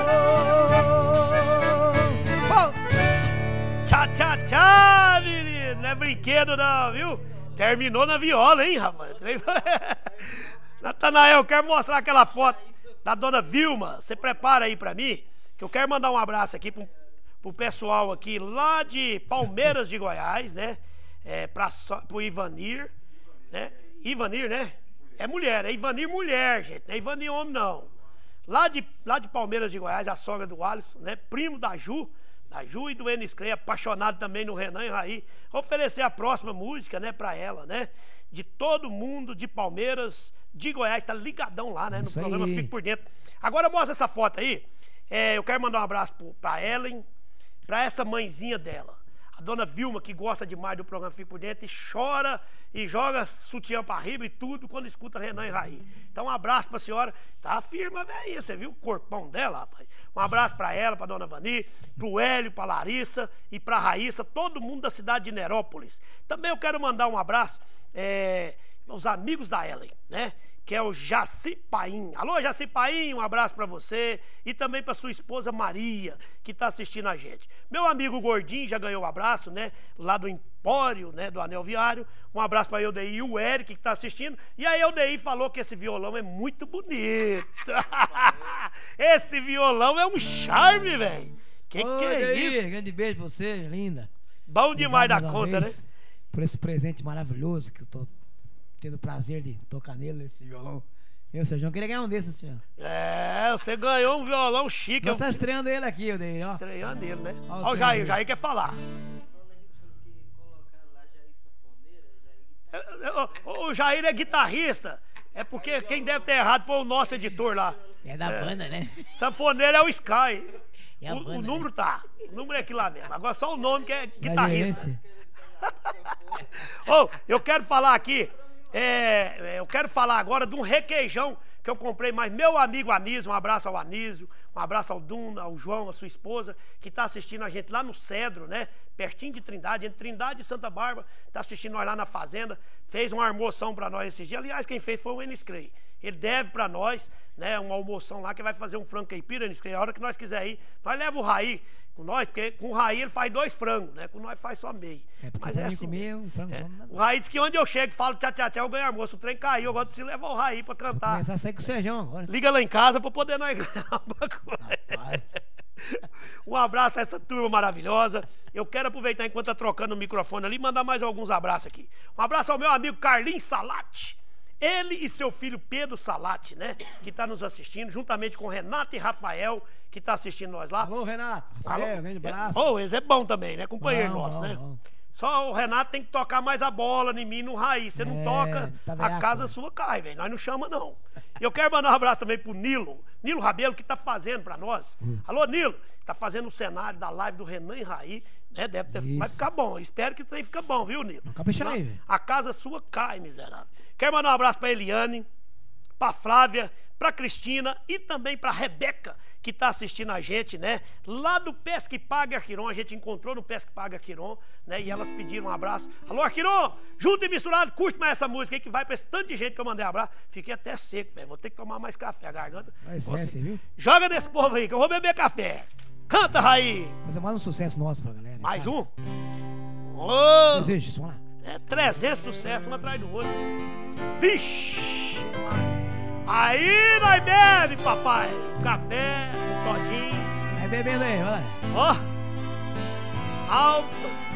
Speaker 1: Tchá, tchá, tchá, menino. Não é brinquedo não, viu? Terminou na viola, hein, rapaz? Natanael, eu quero mostrar aquela foto da dona Vilma. Você prepara aí pra mim, que eu quero mandar um abraço aqui pro pessoal aqui lá de Palmeiras de Goiás, né? Pro Ivanir, né? Ivanir, né? É mulher, é Ivanir mulher, gente. Não é Ivanir homem, não. Lá de Palmeiras de Goiás, a sogra do Alisson, né? Primo da Ju e do Enis Clay, apaixonado também no Renan e Raí. Oferecer a próxima música, né, pra ela, né? De todo mundo de Palmeiras, de Goiás, tá ligadão lá, né? No
Speaker 2: Isso
Speaker 1: programa
Speaker 2: aí.
Speaker 1: Fique por Dentro. Agora mostra essa foto aí. Eu quero mandar um abraço pra Ellen, pra essa mãezinha dela. A dona Vilma, que gosta demais do programa Fique por Dentro, e chora e joga sutiã pra riba e tudo quando escuta Renan e Raí. Então um abraço pra senhora. Tá firme, velho. Você viu o corpão dela, rapaz? Um abraço pra ela, pra dona Vani, pro Hélio, pra Larissa e pra Raíssa, todo mundo da cidade de Nerópolis. Também eu quero mandar um abraço aos amigos da Ellen, né? Que é o Jaci Paim. Alô, Jaci Paim, um abraço pra você. E também pra sua esposa Maria, que tá assistindo a gente. Meu amigo Gordinho já ganhou um abraço, né? Lá do Empório, né? Do Anel Viário. Um abraço pra Eudeí e o Eric, que tá assistindo. E a Eudeí falou que esse violão é muito bonito. Esse violão é um charme, velho. Que é isso?
Speaker 2: Grande beijo pra você, linda.
Speaker 1: Bom demais da
Speaker 2: Obrigado mais
Speaker 1: conta,
Speaker 2: uma
Speaker 1: né?
Speaker 2: vez por esse presente maravilhoso que eu tô tendo o prazer de tocar nele, esse violão. Eu, Sérgio, queria ganhar um desses, senhor.
Speaker 1: Você ganhou um violão chique.
Speaker 2: Nós tá estreando ele aqui, eu dei, ó.
Speaker 1: Estreando ele, né?
Speaker 2: Ó,
Speaker 1: Ó, o Jair quer falar. O Jair é guitarrista. É porque quem deve ter errado foi o nosso editor lá.
Speaker 2: É da banda, né?
Speaker 1: Sanfoneiro é o Sky.
Speaker 2: É a banda,
Speaker 1: O número
Speaker 2: né?
Speaker 1: tá. O número é aqui lá mesmo. Agora só o nome que é
Speaker 2: Da
Speaker 1: guitarrista.
Speaker 2: gerência.
Speaker 1: Eu quero falar aqui. Eu quero falar agora de um requeijão que eu comprei, mas meu amigo Anísio, um abraço ao Anísio, um abraço ao Duna, ao João, a sua esposa, que está assistindo a gente lá no Cedro, né? Pertinho de Trindade, entre Trindade e Santa Bárbara, está assistindo nós lá na fazenda, fez uma almoção para nós esse dia. Aliás, quem fez foi o Enis Clay. Ele deve para nós, né, uma almoção lá que vai fazer um frango caipira, Enis Clay. A hora que nós quiser ir, nós leva o Raí com nós, porque com o Raí ele faz 2 frangos, né? Com nós faz só meio.
Speaker 2: Porque
Speaker 1: Mas
Speaker 2: pra
Speaker 1: é
Speaker 2: mim
Speaker 1: assim.
Speaker 2: comer um frango só não dá
Speaker 1: O
Speaker 2: não.
Speaker 1: Raí diz que onde eu chego, falo tchau, tchau, tchau, eu ganho almoço. O trem caiu, agora preciso levar o Raí para
Speaker 2: Vou
Speaker 1: cantar.
Speaker 2: começar a sair com o Sérgio agora.
Speaker 1: Liga lá em casa para poder nós ganhar alguma coisa.
Speaker 2: Rapaz.
Speaker 1: Um abraço a essa turma maravilhosa. Eu quero aproveitar enquanto tá trocando o microfone ali, mandar mais alguns abraços aqui. Um abraço ao meu amigo Carlinhos Salati. Ele e seu filho Pedro Salati, né? Que está nos assistindo, juntamente com Renato e Rafael, que está assistindo nós lá.
Speaker 2: Alô, Renato. Rafael, grande abraço.
Speaker 1: Oh, esse é bom também, né? Companheiro nosso, né?
Speaker 2: Bom.
Speaker 1: Só o Renato tem que tocar mais a bola em mim, no raiz. Você não toca,
Speaker 2: tá
Speaker 1: a
Speaker 2: veiaco,
Speaker 1: casa
Speaker 2: né?
Speaker 1: sua cai, velho. Nós não chama, não. E eu quero mandar um abraço também pro Nilo Rabelo, que tá fazendo pra nós. Alô, Nilo, tá fazendo o cenário da live do Renan e Raí, né? Vai ficar bom. Espero que o trem fique bom, viu, Nilo?
Speaker 2: Capricha aí, velho.
Speaker 1: A casa sua cai, miserável. Quero mandar um abraço pra Eliane, pra Flávia, pra Cristina e também pra Rebeca, que tá assistindo a gente, né? Lá do Pesque Pague Arquiron, a gente encontrou no Pesque Pague Arquiron, né? E elas pediram um abraço. Alô, Arquiron, junto e misturado, curte mais essa música aí que vai pra esse tanto de gente que eu mandei abraço. Fiquei até seco, velho. Vou ter que tomar mais café, a garganta.
Speaker 2: Você viu?
Speaker 1: Joga nesse povo aí, que eu vou beber café. Canta, Raí.
Speaker 2: Fazer mais um sucesso nosso pra galera.
Speaker 1: Mais
Speaker 2: cara.
Speaker 1: Ô!
Speaker 2: Desejo, vamos lá.
Speaker 1: É 300 sucessos, um atrás do outro. Vixe! Aí nós bebe, papai. Café, um todinho.
Speaker 2: Vai bebendo aí, vai lá.
Speaker 1: Ó! Alto!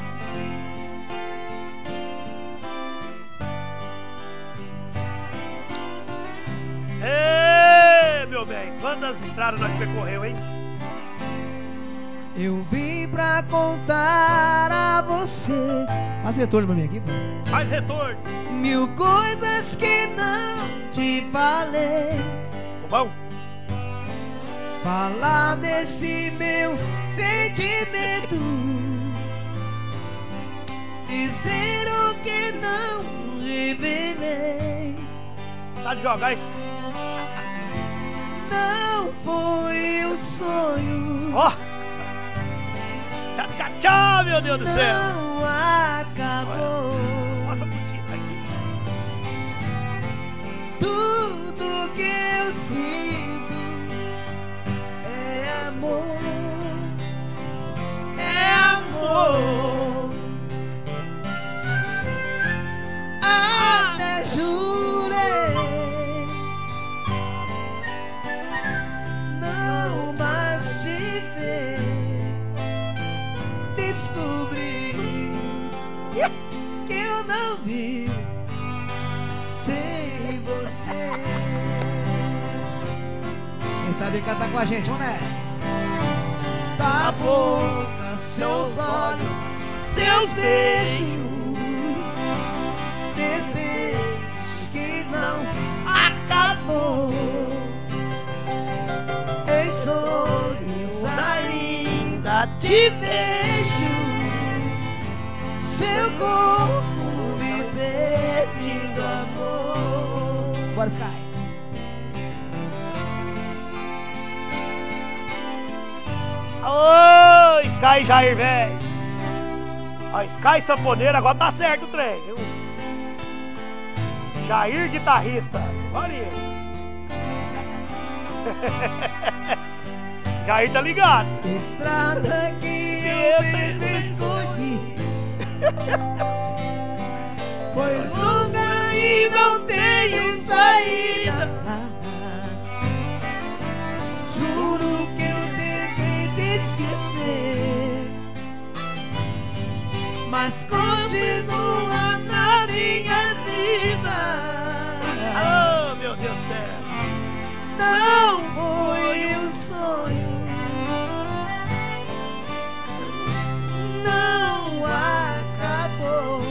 Speaker 1: Ê, meu bem, quantas estradas nós percorreu, hein?
Speaker 4: Eu vim pra contar a você
Speaker 2: Faz retorno pra mim aqui, pô.
Speaker 1: Faz retorno.
Speaker 4: 1000 coisas que não te falei.
Speaker 1: Tá bom?
Speaker 4: Falar desse meu sentimento, dizer o que não revelei.
Speaker 1: Tá de jogar isso.
Speaker 4: Não foi um sonho.
Speaker 1: Ó! Tchau, tchau, tchau, meu Deus do céu!
Speaker 4: Não acabou.
Speaker 1: Nossa, putinha, aqui.
Speaker 4: Tudo que eu sinto é amor. É amor. Até jurei não mais te ver. Descobri que eu não vi sem você.
Speaker 2: Quem sabe cantar com a gente, vamos nessa.
Speaker 4: Da boca, seus olhos, seus beijos, desejos que não acabou. Em sonhos ainda te vejo, seu corpo me pedindo amor.
Speaker 2: Bora, Sky.
Speaker 1: Ô, Sky Jair, velho. Ó, Sky sanfoneiro, agora tá certo o trem, viu? Jair guitarrista. Olha aí. Jair tá ligado.
Speaker 4: Estrada que eu mesmo escolhi foi longa e não tenho saída. Juro que eu tentei te esquecer, mas continua na minha vida.
Speaker 1: Oh, meu Deus do céu.
Speaker 4: Não foi um sonho, não acabou.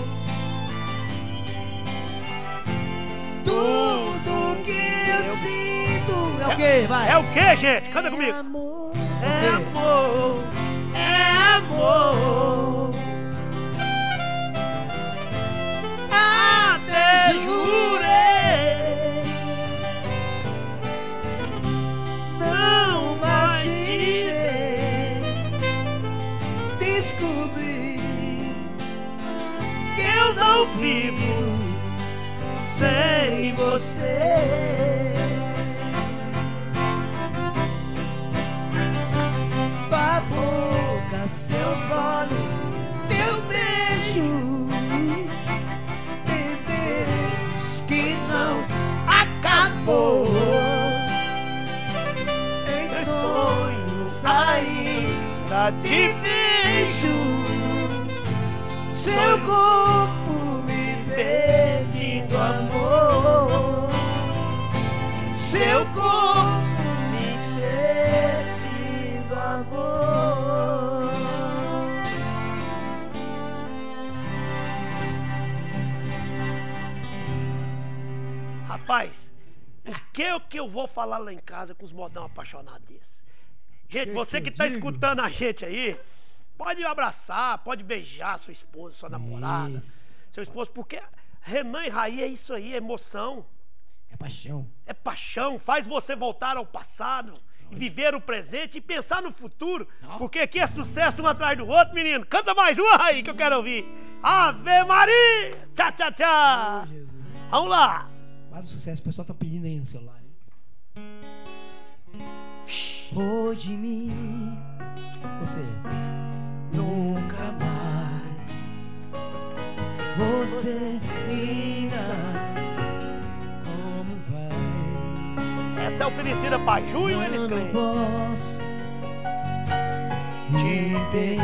Speaker 4: Tudo que eu sinto
Speaker 2: É o quê? Vai.
Speaker 1: É o quê, gente? Canta
Speaker 4: é
Speaker 1: comigo.
Speaker 4: amor,
Speaker 1: É amor.
Speaker 4: é amor. Até jurei não mais te ver. Descobri que eu não vivo sem você. Tua boca, seus olhos, seus beijos, desejos que não acabou. Em sonhos ainda
Speaker 1: Já te vejo,
Speaker 4: seu corpo me pedindo amor, seu corpo me pedindo amor.
Speaker 1: Rapaz, o que eu vou falar lá em casa com os modão apaixonados desses? Gente, você que tá escutando a gente aí, pode abraçar, pode beijar sua esposa, sua namorada, seu esposo, porque Renan e Raí é isso aí, é emoção.
Speaker 2: É paixão.
Speaker 1: É paixão, faz você voltar ao passado e viver o presente e pensar no futuro, porque aqui é sucesso um atrás do outro, menino. Canta mais uma aí que eu quero ouvir. Ave Maria! Tchá, tchá, tchá! Vamos lá!
Speaker 2: Mais um sucesso, o pessoal tá pedindo aí no celular, hein?
Speaker 4: Foi de mim,
Speaker 2: Você.
Speaker 4: nunca mais. Você minha,
Speaker 2: Como vai?
Speaker 1: Essa é oferecida pra Ju e o Elis
Speaker 4: eu não
Speaker 1: Clay.
Speaker 4: posso te entender.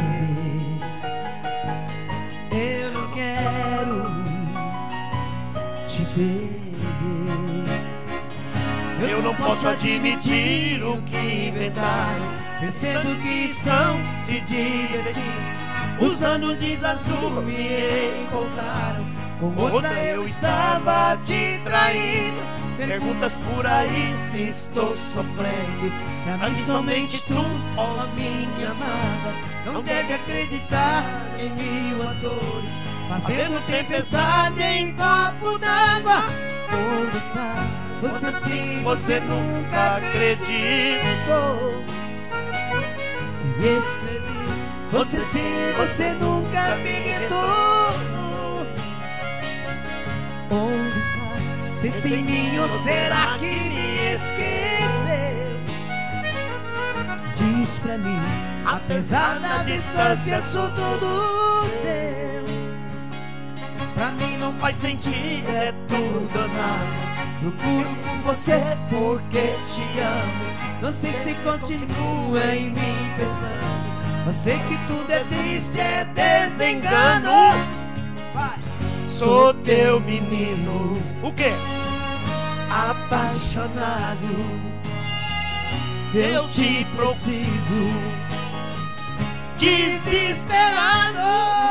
Speaker 4: Eu não quero te perder.
Speaker 1: Eu não posso admitir o que inventaram,
Speaker 4: pensando que estão se divertindo. Usando um jeans azul me encontraram, com outra eu estava te traindo. Perguntas por aí se estou sofrendo. Pra mim somente tu, ó minha amada, não deve acreditar em mil atores, fazendo tempestade em copo d'água. Onde estás? Você sim, você nunca acreditou. E escrevi, você sim, você nunca me retornou. Onde estás? Pensa em mim ou será que me esqueceu? Diz pra mim, apesar da distância sou todo seu. Pra mim não faz sentido, é tudo ou nada. Procuro por você porque te amo. Não sei se continua em mim pensando. Eu sei que tudo é triste, é desengano. Vai. Sou teu menino,
Speaker 1: O quê?
Speaker 4: apaixonado. Eu te preciso, desesperado.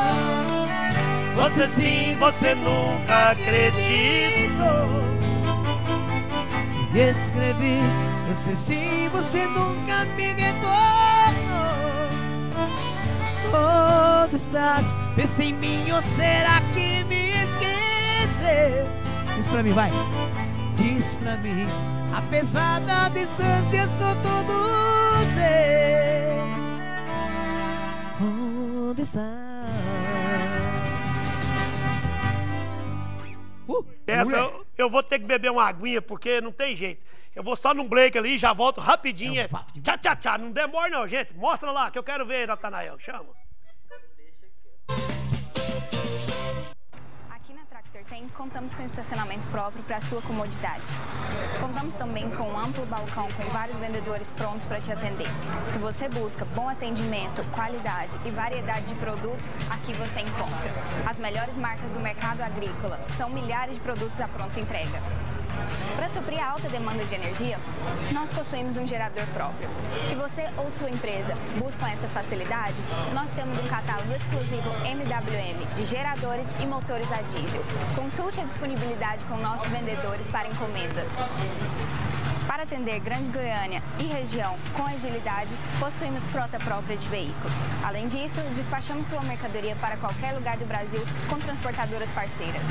Speaker 4: Você sim, você nunca acreditou. Escrevi, você sim, você nunca me retornou. Onde estás? Pensa em mim ou será que me esqueceu?
Speaker 2: Diz pra mim, vai.
Speaker 4: Diz pra mim, apesar da distância sou todo seu. Onde está?
Speaker 1: Essa eu vou ter que beber uma aguinha, porque não tem jeito. Eu vou só num break ali e já volto rapidinho.
Speaker 2: É um papo de-
Speaker 1: Tchá, tchá, tchá. Não demora não, gente. Mostra lá que eu quero ver, Natanael. Chama.
Speaker 7: Aqui na Tractor Tem, contamos com estacionamento próprio para sua comodidade. Contamos também com um amplo balcão com vários vendedores prontos para te atender. Se você busca bom atendimento, qualidade e variedade de produtos, aqui você encontra. As melhores marcas do mercado agrícola, são milhares de produtos à pronta entrega. Para suprir a alta demanda de energia, nós possuímos um gerador próprio. Se você ou sua empresa buscam essa facilidade, nós temos um catálogo exclusivo MWM de geradores e motores a diesel. Consulte a disponibilidade com nossos vendedores para encomendas. Para atender Grande Goiânia e região com agilidade, possuímos frota própria de veículos. Além disso, despachamos sua mercadoria para qualquer lugar do Brasil com transportadoras parceiras.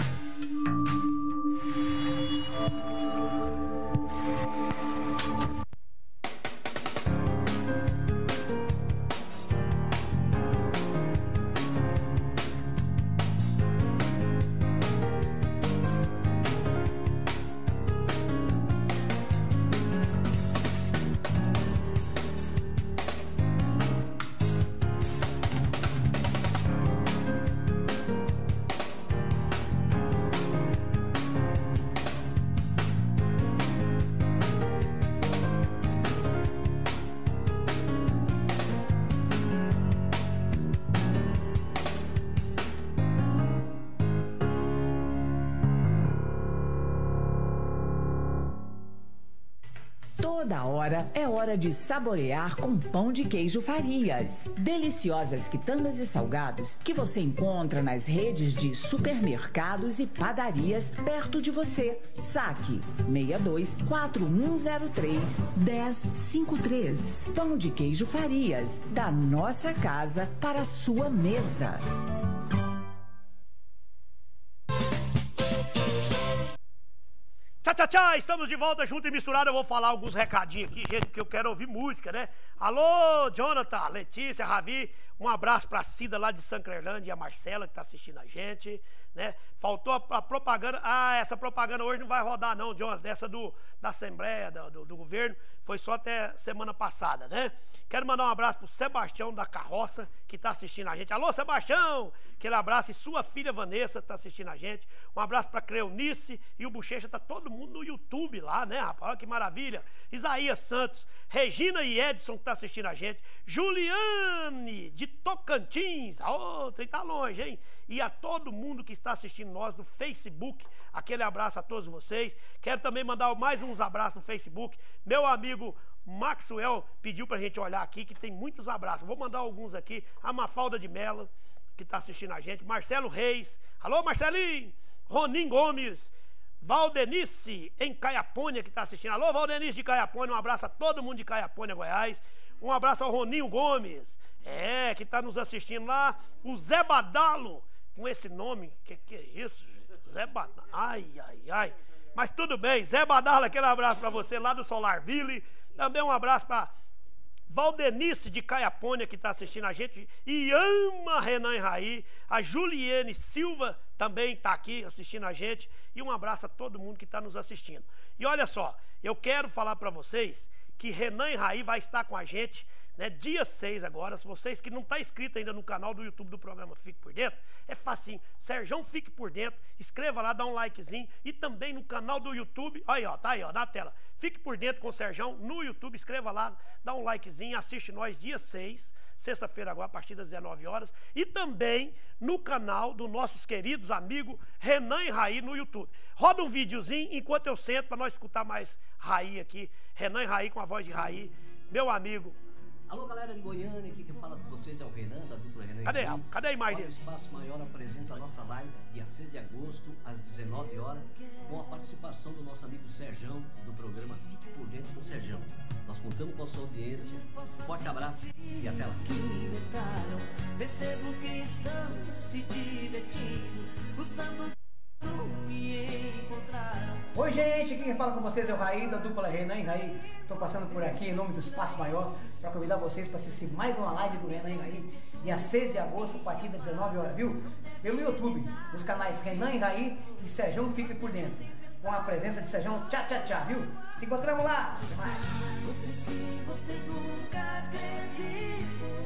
Speaker 8: Toda hora é hora de saborear com pão de queijo Farias. Deliciosas quitandas e salgados que você encontra nas redes de supermercados e padarias perto de você. Saque 62 4103 1053. Pão de queijo Farias, da nossa casa para a sua mesa.
Speaker 1: Tchau, tchau, tchau, estamos de volta junto e misturado. Eu vou falar alguns recadinhos aqui, gente, porque eu quero ouvir música, né? Alô, Jonathan, Letícia, Ravi, um abraço pra Cida lá de Sanclerlândia e a Marcela que tá assistindo a gente, né? Faltou a propaganda, essa propaganda hoje não vai rodar não, Jonathan, essa da Assembleia, do governo, foi só até semana passada, né? Quero mandar um abraço pro Sebastião da Carroça, que tá assistindo a gente. Alô, Sebastião! Aquele abraço, e sua filha Vanessa tá assistindo a gente. Um abraço pra Cleonice e o Bochecha, tá todo mundo no YouTube lá, né, rapaz? Olha que maravilha. Isaías Santos, Regina e Edson que tá assistindo a gente. Juliane, de Tocantins. Ô, tem tá longe, hein? E a todo mundo que está assistindo nós no Facebook, aquele abraço a todos vocês. Quero também mandar mais uns abraços no Facebook. Meu amigo Maxwell pediu pra gente olhar aqui, que tem muitos abraços. Vou mandar alguns aqui. A Mafalda de Mello, que está assistindo a gente. Marcelo Reis. Alô, Marcelinho. Ronim Gomes. Valdenice, em Caiapônia, que está assistindo. Alô, Valdenice de Caiapônia. Um abraço a todo mundo de Caiapônia, Goiás. Um abraço ao Roninho Gomes, que está nos assistindo lá. O Zé Badalo, com esse nome. Que é isso, gente? Zé Badalo. Ai, ai, ai. Mas tudo bem. Zé Badalo, aquele abraço para você lá do Solarville. Também um abraço para Valdenice de Caiapônia, que está assistindo a gente, e ama Renan e Raí. A Juliane Silva também está aqui assistindo a gente, e um abraço a todo mundo que está nos assistindo. E olha só, eu quero falar para vocês que Renan e Raí vai estar com a gente, né, dia 6 agora. Se vocês que não estão inscritos ainda no canal do YouTube do programa Fique Por Dentro, é facinho. Serjão Fique Por Dentro, escreva lá, dá um likezinho, e também no canal do YouTube, aí ó, tá aí ó, na tela, Fique Por Dentro com o Serjão no YouTube, escreva lá, dá um likezinho, assiste nós dia 6, sexta-feira agora, a partir das 19 horas, e também no canal dos nossos queridos amigos Renan e Raí no YouTube. Roda um videozinho enquanto eu sento para nós escutar mais Raí aqui, Renan e Raí com a voz de Raí, meu amigo.
Speaker 3: Alô, galera de Goiânia, aqui que fala com vocês é o Renan, da dupla Renan.
Speaker 1: Cadê a imagem
Speaker 3: dele? O Espaço Maior apresenta a nossa live dia 6 de agosto, às 19 horas, com a participação do nosso amigo Serjão, do programa Fique Por Dentro com o Serjão. Nós contamos com a sua audiência. Forte abraço e até lá.
Speaker 4: Percebo que estão se divertindo, usando me encontraram.
Speaker 2: Oi, gente, quem fala com vocês é o Raí, da dupla Renan e Raí. Estou passando por aqui em nome do Espaço Maior para convidar vocês para assistir mais uma live do Renan e Raí, dia 6 de agosto, a partir das 19 horas, viu? Pelo YouTube, nos canais Renan e Raí e Serjão Fique Por Dentro, com a presença de Serjão Tchá Tchá Tchá, viu? Se encontramos lá!
Speaker 4: Você sim, você nunca acreditou.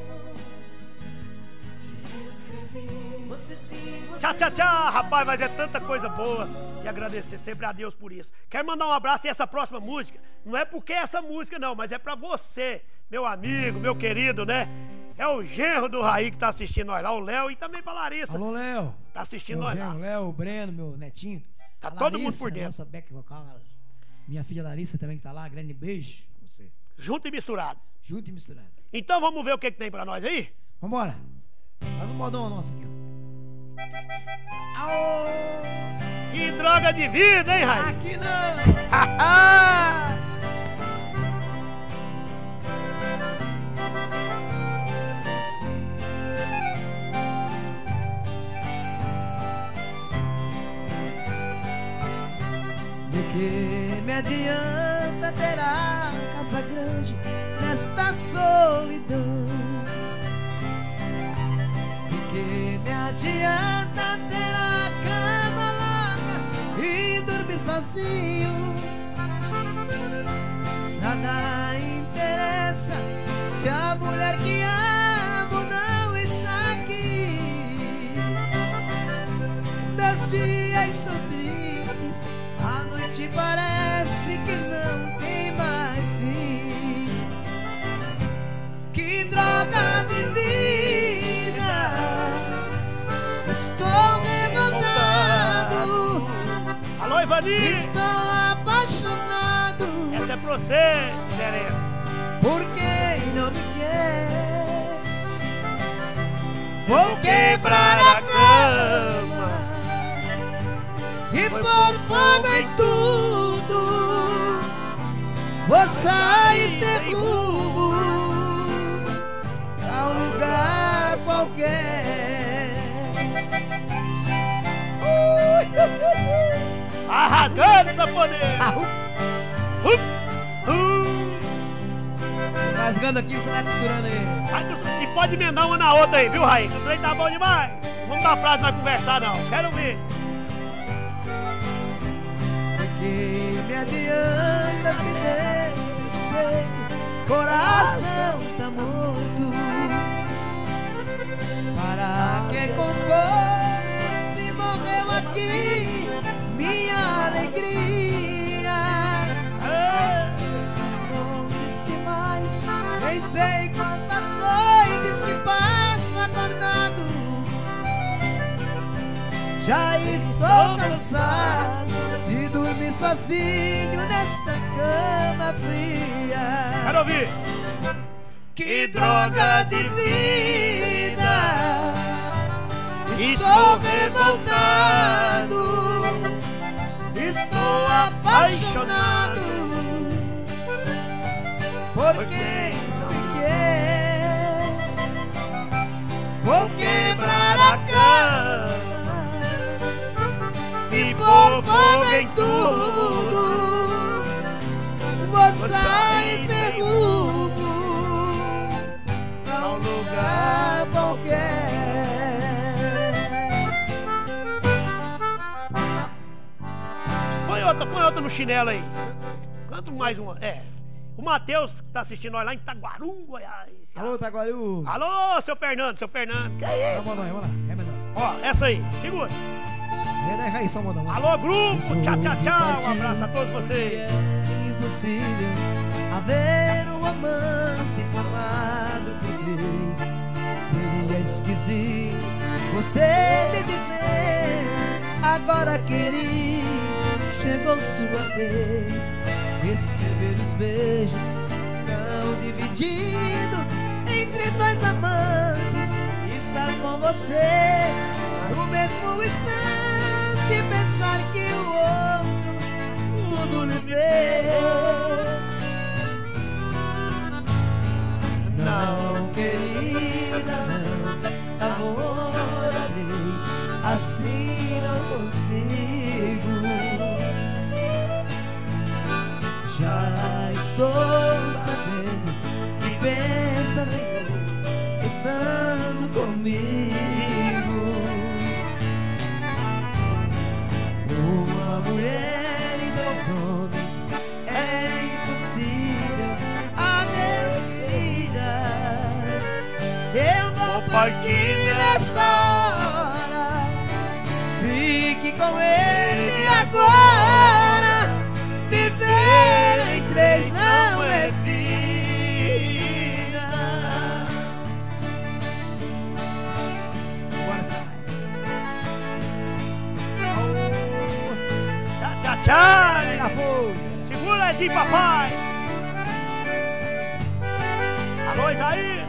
Speaker 1: Tchau, tchau, tchau, rapaz, mas é tanta coisa boa, e agradecer sempre a Deus por isso. Quero mandar um abraço, e essa próxima música, não é porque é essa música não, mas é pra você, meu amigo, meu querido, né? É o genro do Raí que tá assistindo nós lá, o Léo, e também pra Larissa.
Speaker 2: Alô, Léo.
Speaker 1: Tá assistindo
Speaker 2: meu
Speaker 1: nós
Speaker 2: genro,
Speaker 1: lá.
Speaker 2: Léo, o Breno, meu netinho.
Speaker 1: Tá
Speaker 2: a
Speaker 1: todo
Speaker 2: Larissa,
Speaker 1: mundo por dentro.
Speaker 2: Nossa back vocal, minha filha Larissa também que tá lá, grande beijo pra você.
Speaker 1: Junto e misturado.
Speaker 2: Junto e misturado.
Speaker 1: Então vamos ver o que tem pra nós aí?
Speaker 2: Vambora. Faz um modão nosso aqui, ó. Aô!
Speaker 1: Que droga de vida, hein, Raí?
Speaker 2: Aqui não!
Speaker 4: Do que me adianta ter a casa grande nesta solidão? Que me adianta ter a cama larga e dormir sozinho? Nada interessa se a mulher que amo não está aqui. Meus dias são tristes, a noite parece que não tem mais fim. Que droga de vida! Estou revoltado.
Speaker 1: Alô, Ivani!
Speaker 4: Estou apaixonado.
Speaker 1: Essa é pra você, Serena.
Speaker 4: Por quem não me quer, vou quebrar a cama e pôr fogo em tudo. Vou sair sem rumo a um lugar qualquer.
Speaker 1: Arrasgando essa poder.
Speaker 2: Rasgando aqui, você vai costurando aí.
Speaker 1: E pode emendar uma na outra aí, viu, Raí? O trem tá bom demais. Vamos dar frase pra conversar, não. Quero ver.
Speaker 4: Que me adianta se der, coração tá morto. Para que conforto se morreu aqui minha alegria. Não existe mais, nem sei quantas noites que passo acordado. Já estou cansado de dormir sozinho nesta cama fria.
Speaker 1: Quero ouvir.
Speaker 4: Que droga de vida, estou revoltado, estou apaixonado por quem não me quer. Vou quebrar a cama e pôr fogo em tudo. Vou sair sem rumo a um lugar qualquer.
Speaker 1: Põe outra no chinelo aí. Canta mais uma. O Matheus que tá assistindo nós lá em Itaguarum, Goiás.
Speaker 2: Alô, Taguaru.
Speaker 1: Alô, seu Fernando. Que é isso?
Speaker 2: Vamos lá. É melhor.
Speaker 1: Ó, essa aí. Segura.
Speaker 2: É aí, só mandar.
Speaker 1: Alô, grupo. Tchau. Um abraço a todos vocês.
Speaker 4: É impossível haver um romance formado por vez. Seria esquisito você me dizer agora, querido, chegou sua vez. Receber os beijos tão dividido entre dois amantes. Estar com você no mesmo instante, pensar que o outro tudo lhe deu. Não, querida, não, amor, assim não consigo. Já estou sabendo que pensas em mim, estando comigo. Uma mulher e dois homens é impossível. Adeus, querida, eu vou partir nesta hora. Fique com ele agora. Viver em três não é vida.
Speaker 1: Tchau. Segura de papai. Alô, Isaías.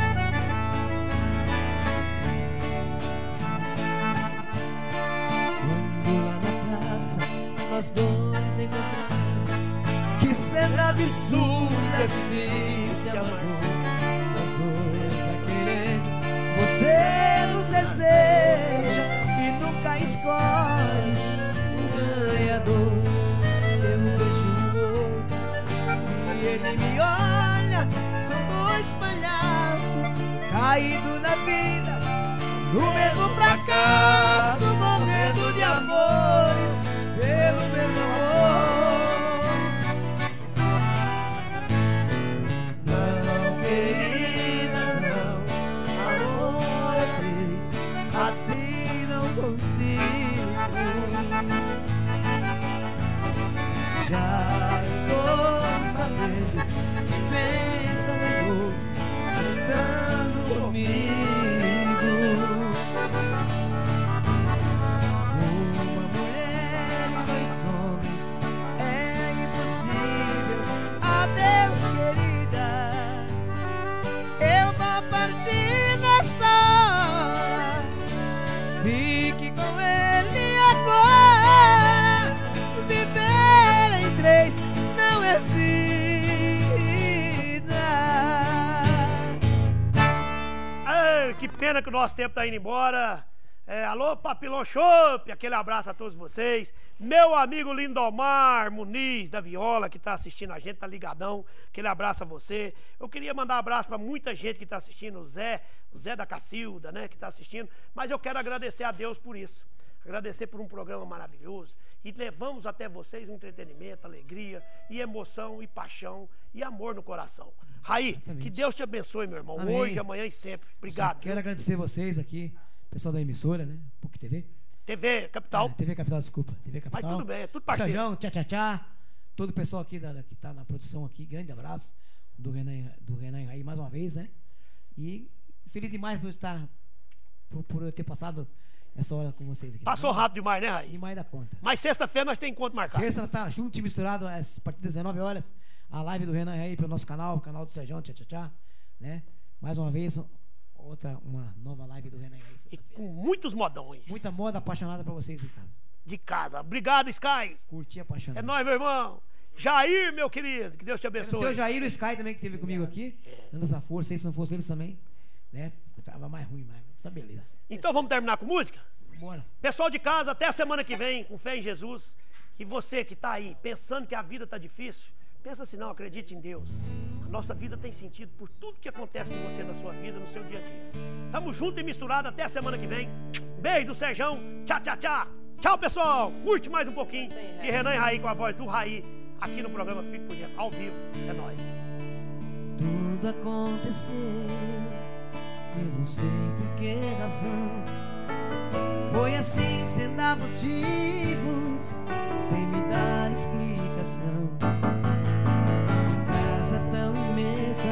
Speaker 4: Quando lá na praça nós dois encontramos, que cena absurda, difícil de amor. Nós dois tá querendo, você nos deseja e nunca escolhe o ganhador. Eu vejo o outro e ele me olha. São dois palhaços caídos na vida, no mesmo fracasso, morrendo de amores pelo mesmo amor. Não, querida, não, amor é triste, assim não consigo. Já estou sabendo que pensas em mim, estando comigo. Uma mulher e dois homens
Speaker 1: Pena que o nosso tempo tá indo embora. Alô, Papilão Chopp, aquele abraço a todos vocês. Meu amigo Lindomar Muniz, da Viola, que tá assistindo a gente, tá ligadão. Aquele abraço a você. Eu queria mandar um abraço para muita gente que tá assistindo, o Zé da Cacilda, né, que tá assistindo. Mas eu quero agradecer a Deus por isso. Agradecer por um programa maravilhoso. E levamos até vocês um entretenimento, alegria, e emoção, e paixão, e amor no coração. Raí,
Speaker 2: Exatamente.
Speaker 1: que Deus te abençoe, meu irmão.
Speaker 2: Amém.
Speaker 1: Hoje, amanhã e sempre. Obrigado.
Speaker 2: Quero agradecer vocês aqui, pessoal da emissora, né? PUC TV.
Speaker 1: TV Capital.
Speaker 2: TV Capital, desculpa. TV Capital.
Speaker 1: Mas tudo bem, é tudo parceiro.
Speaker 2: Sérgio, tchá. Todo o pessoal aqui que tá na produção aqui, grande abraço do Renan aí mais uma vez, né? E feliz demais por eu ter passado essa hora com vocês aqui.
Speaker 1: Passou rápido demais, né, Raí?
Speaker 2: Demais da conta.
Speaker 1: Mas sexta-feira nós temos encontro marcado.
Speaker 2: Sexta nós tá junto e misturado, a partir das 19 horas, a live do Renan aí pelo nosso canal, o canal do Sérgio, tchá, né? Mais uma vez, uma nova live do Renan aí.
Speaker 1: E com muitos modões.
Speaker 2: Muita moda apaixonada pra vocês, Ricardo.
Speaker 1: De casa. Obrigado, Sky.
Speaker 2: Curti apaixonado.
Speaker 1: É nóis, meu irmão. Jair, meu querido, que Deus te
Speaker 2: O
Speaker 1: abençoe.
Speaker 2: senhor Jair e o Sky também que esteve comigo aqui, dando essa força aí, se não fosse eles também, né? Ficava mais ruim, mas tá beleza.
Speaker 1: Então vamos terminar com música?
Speaker 2: Bora.
Speaker 1: Pessoal de casa, até a semana que vem, com fé em Jesus. Que você que está aí pensando que a vida está difícil, pensa assim, não, acredite em Deus. A nossa vida tem sentido por tudo que acontece com você na sua vida, no seu dia a dia. Tamo junto e misturado, até a semana que vem. Beijo do Serjão, tchau. Tchau, pessoal. Curte mais um pouquinho. E Renan e Raí com a voz do Raí, aqui no programa Fique por Dentro, ao vivo. É nóis.
Speaker 4: Tudo aconteceu, eu não sei por que razão. Foi assim sem dar motivos, sem me dar explicação. Essa casa tão imensa,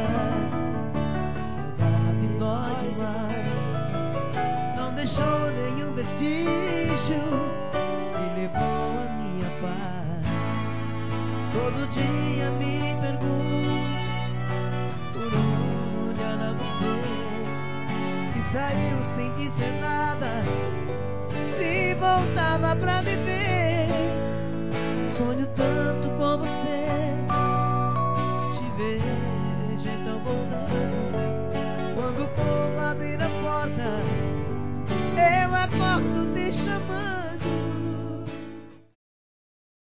Speaker 4: a saudade dói demais. Não deixou nenhum vestígio e levou a minha paz. Todo dia me pergunto por onde anda você, que saiu sem dizer nada. Se voltava pra viver, sonho tanto com você. Te vejo então voltando. Quando o povo abrir a porta, eu acordo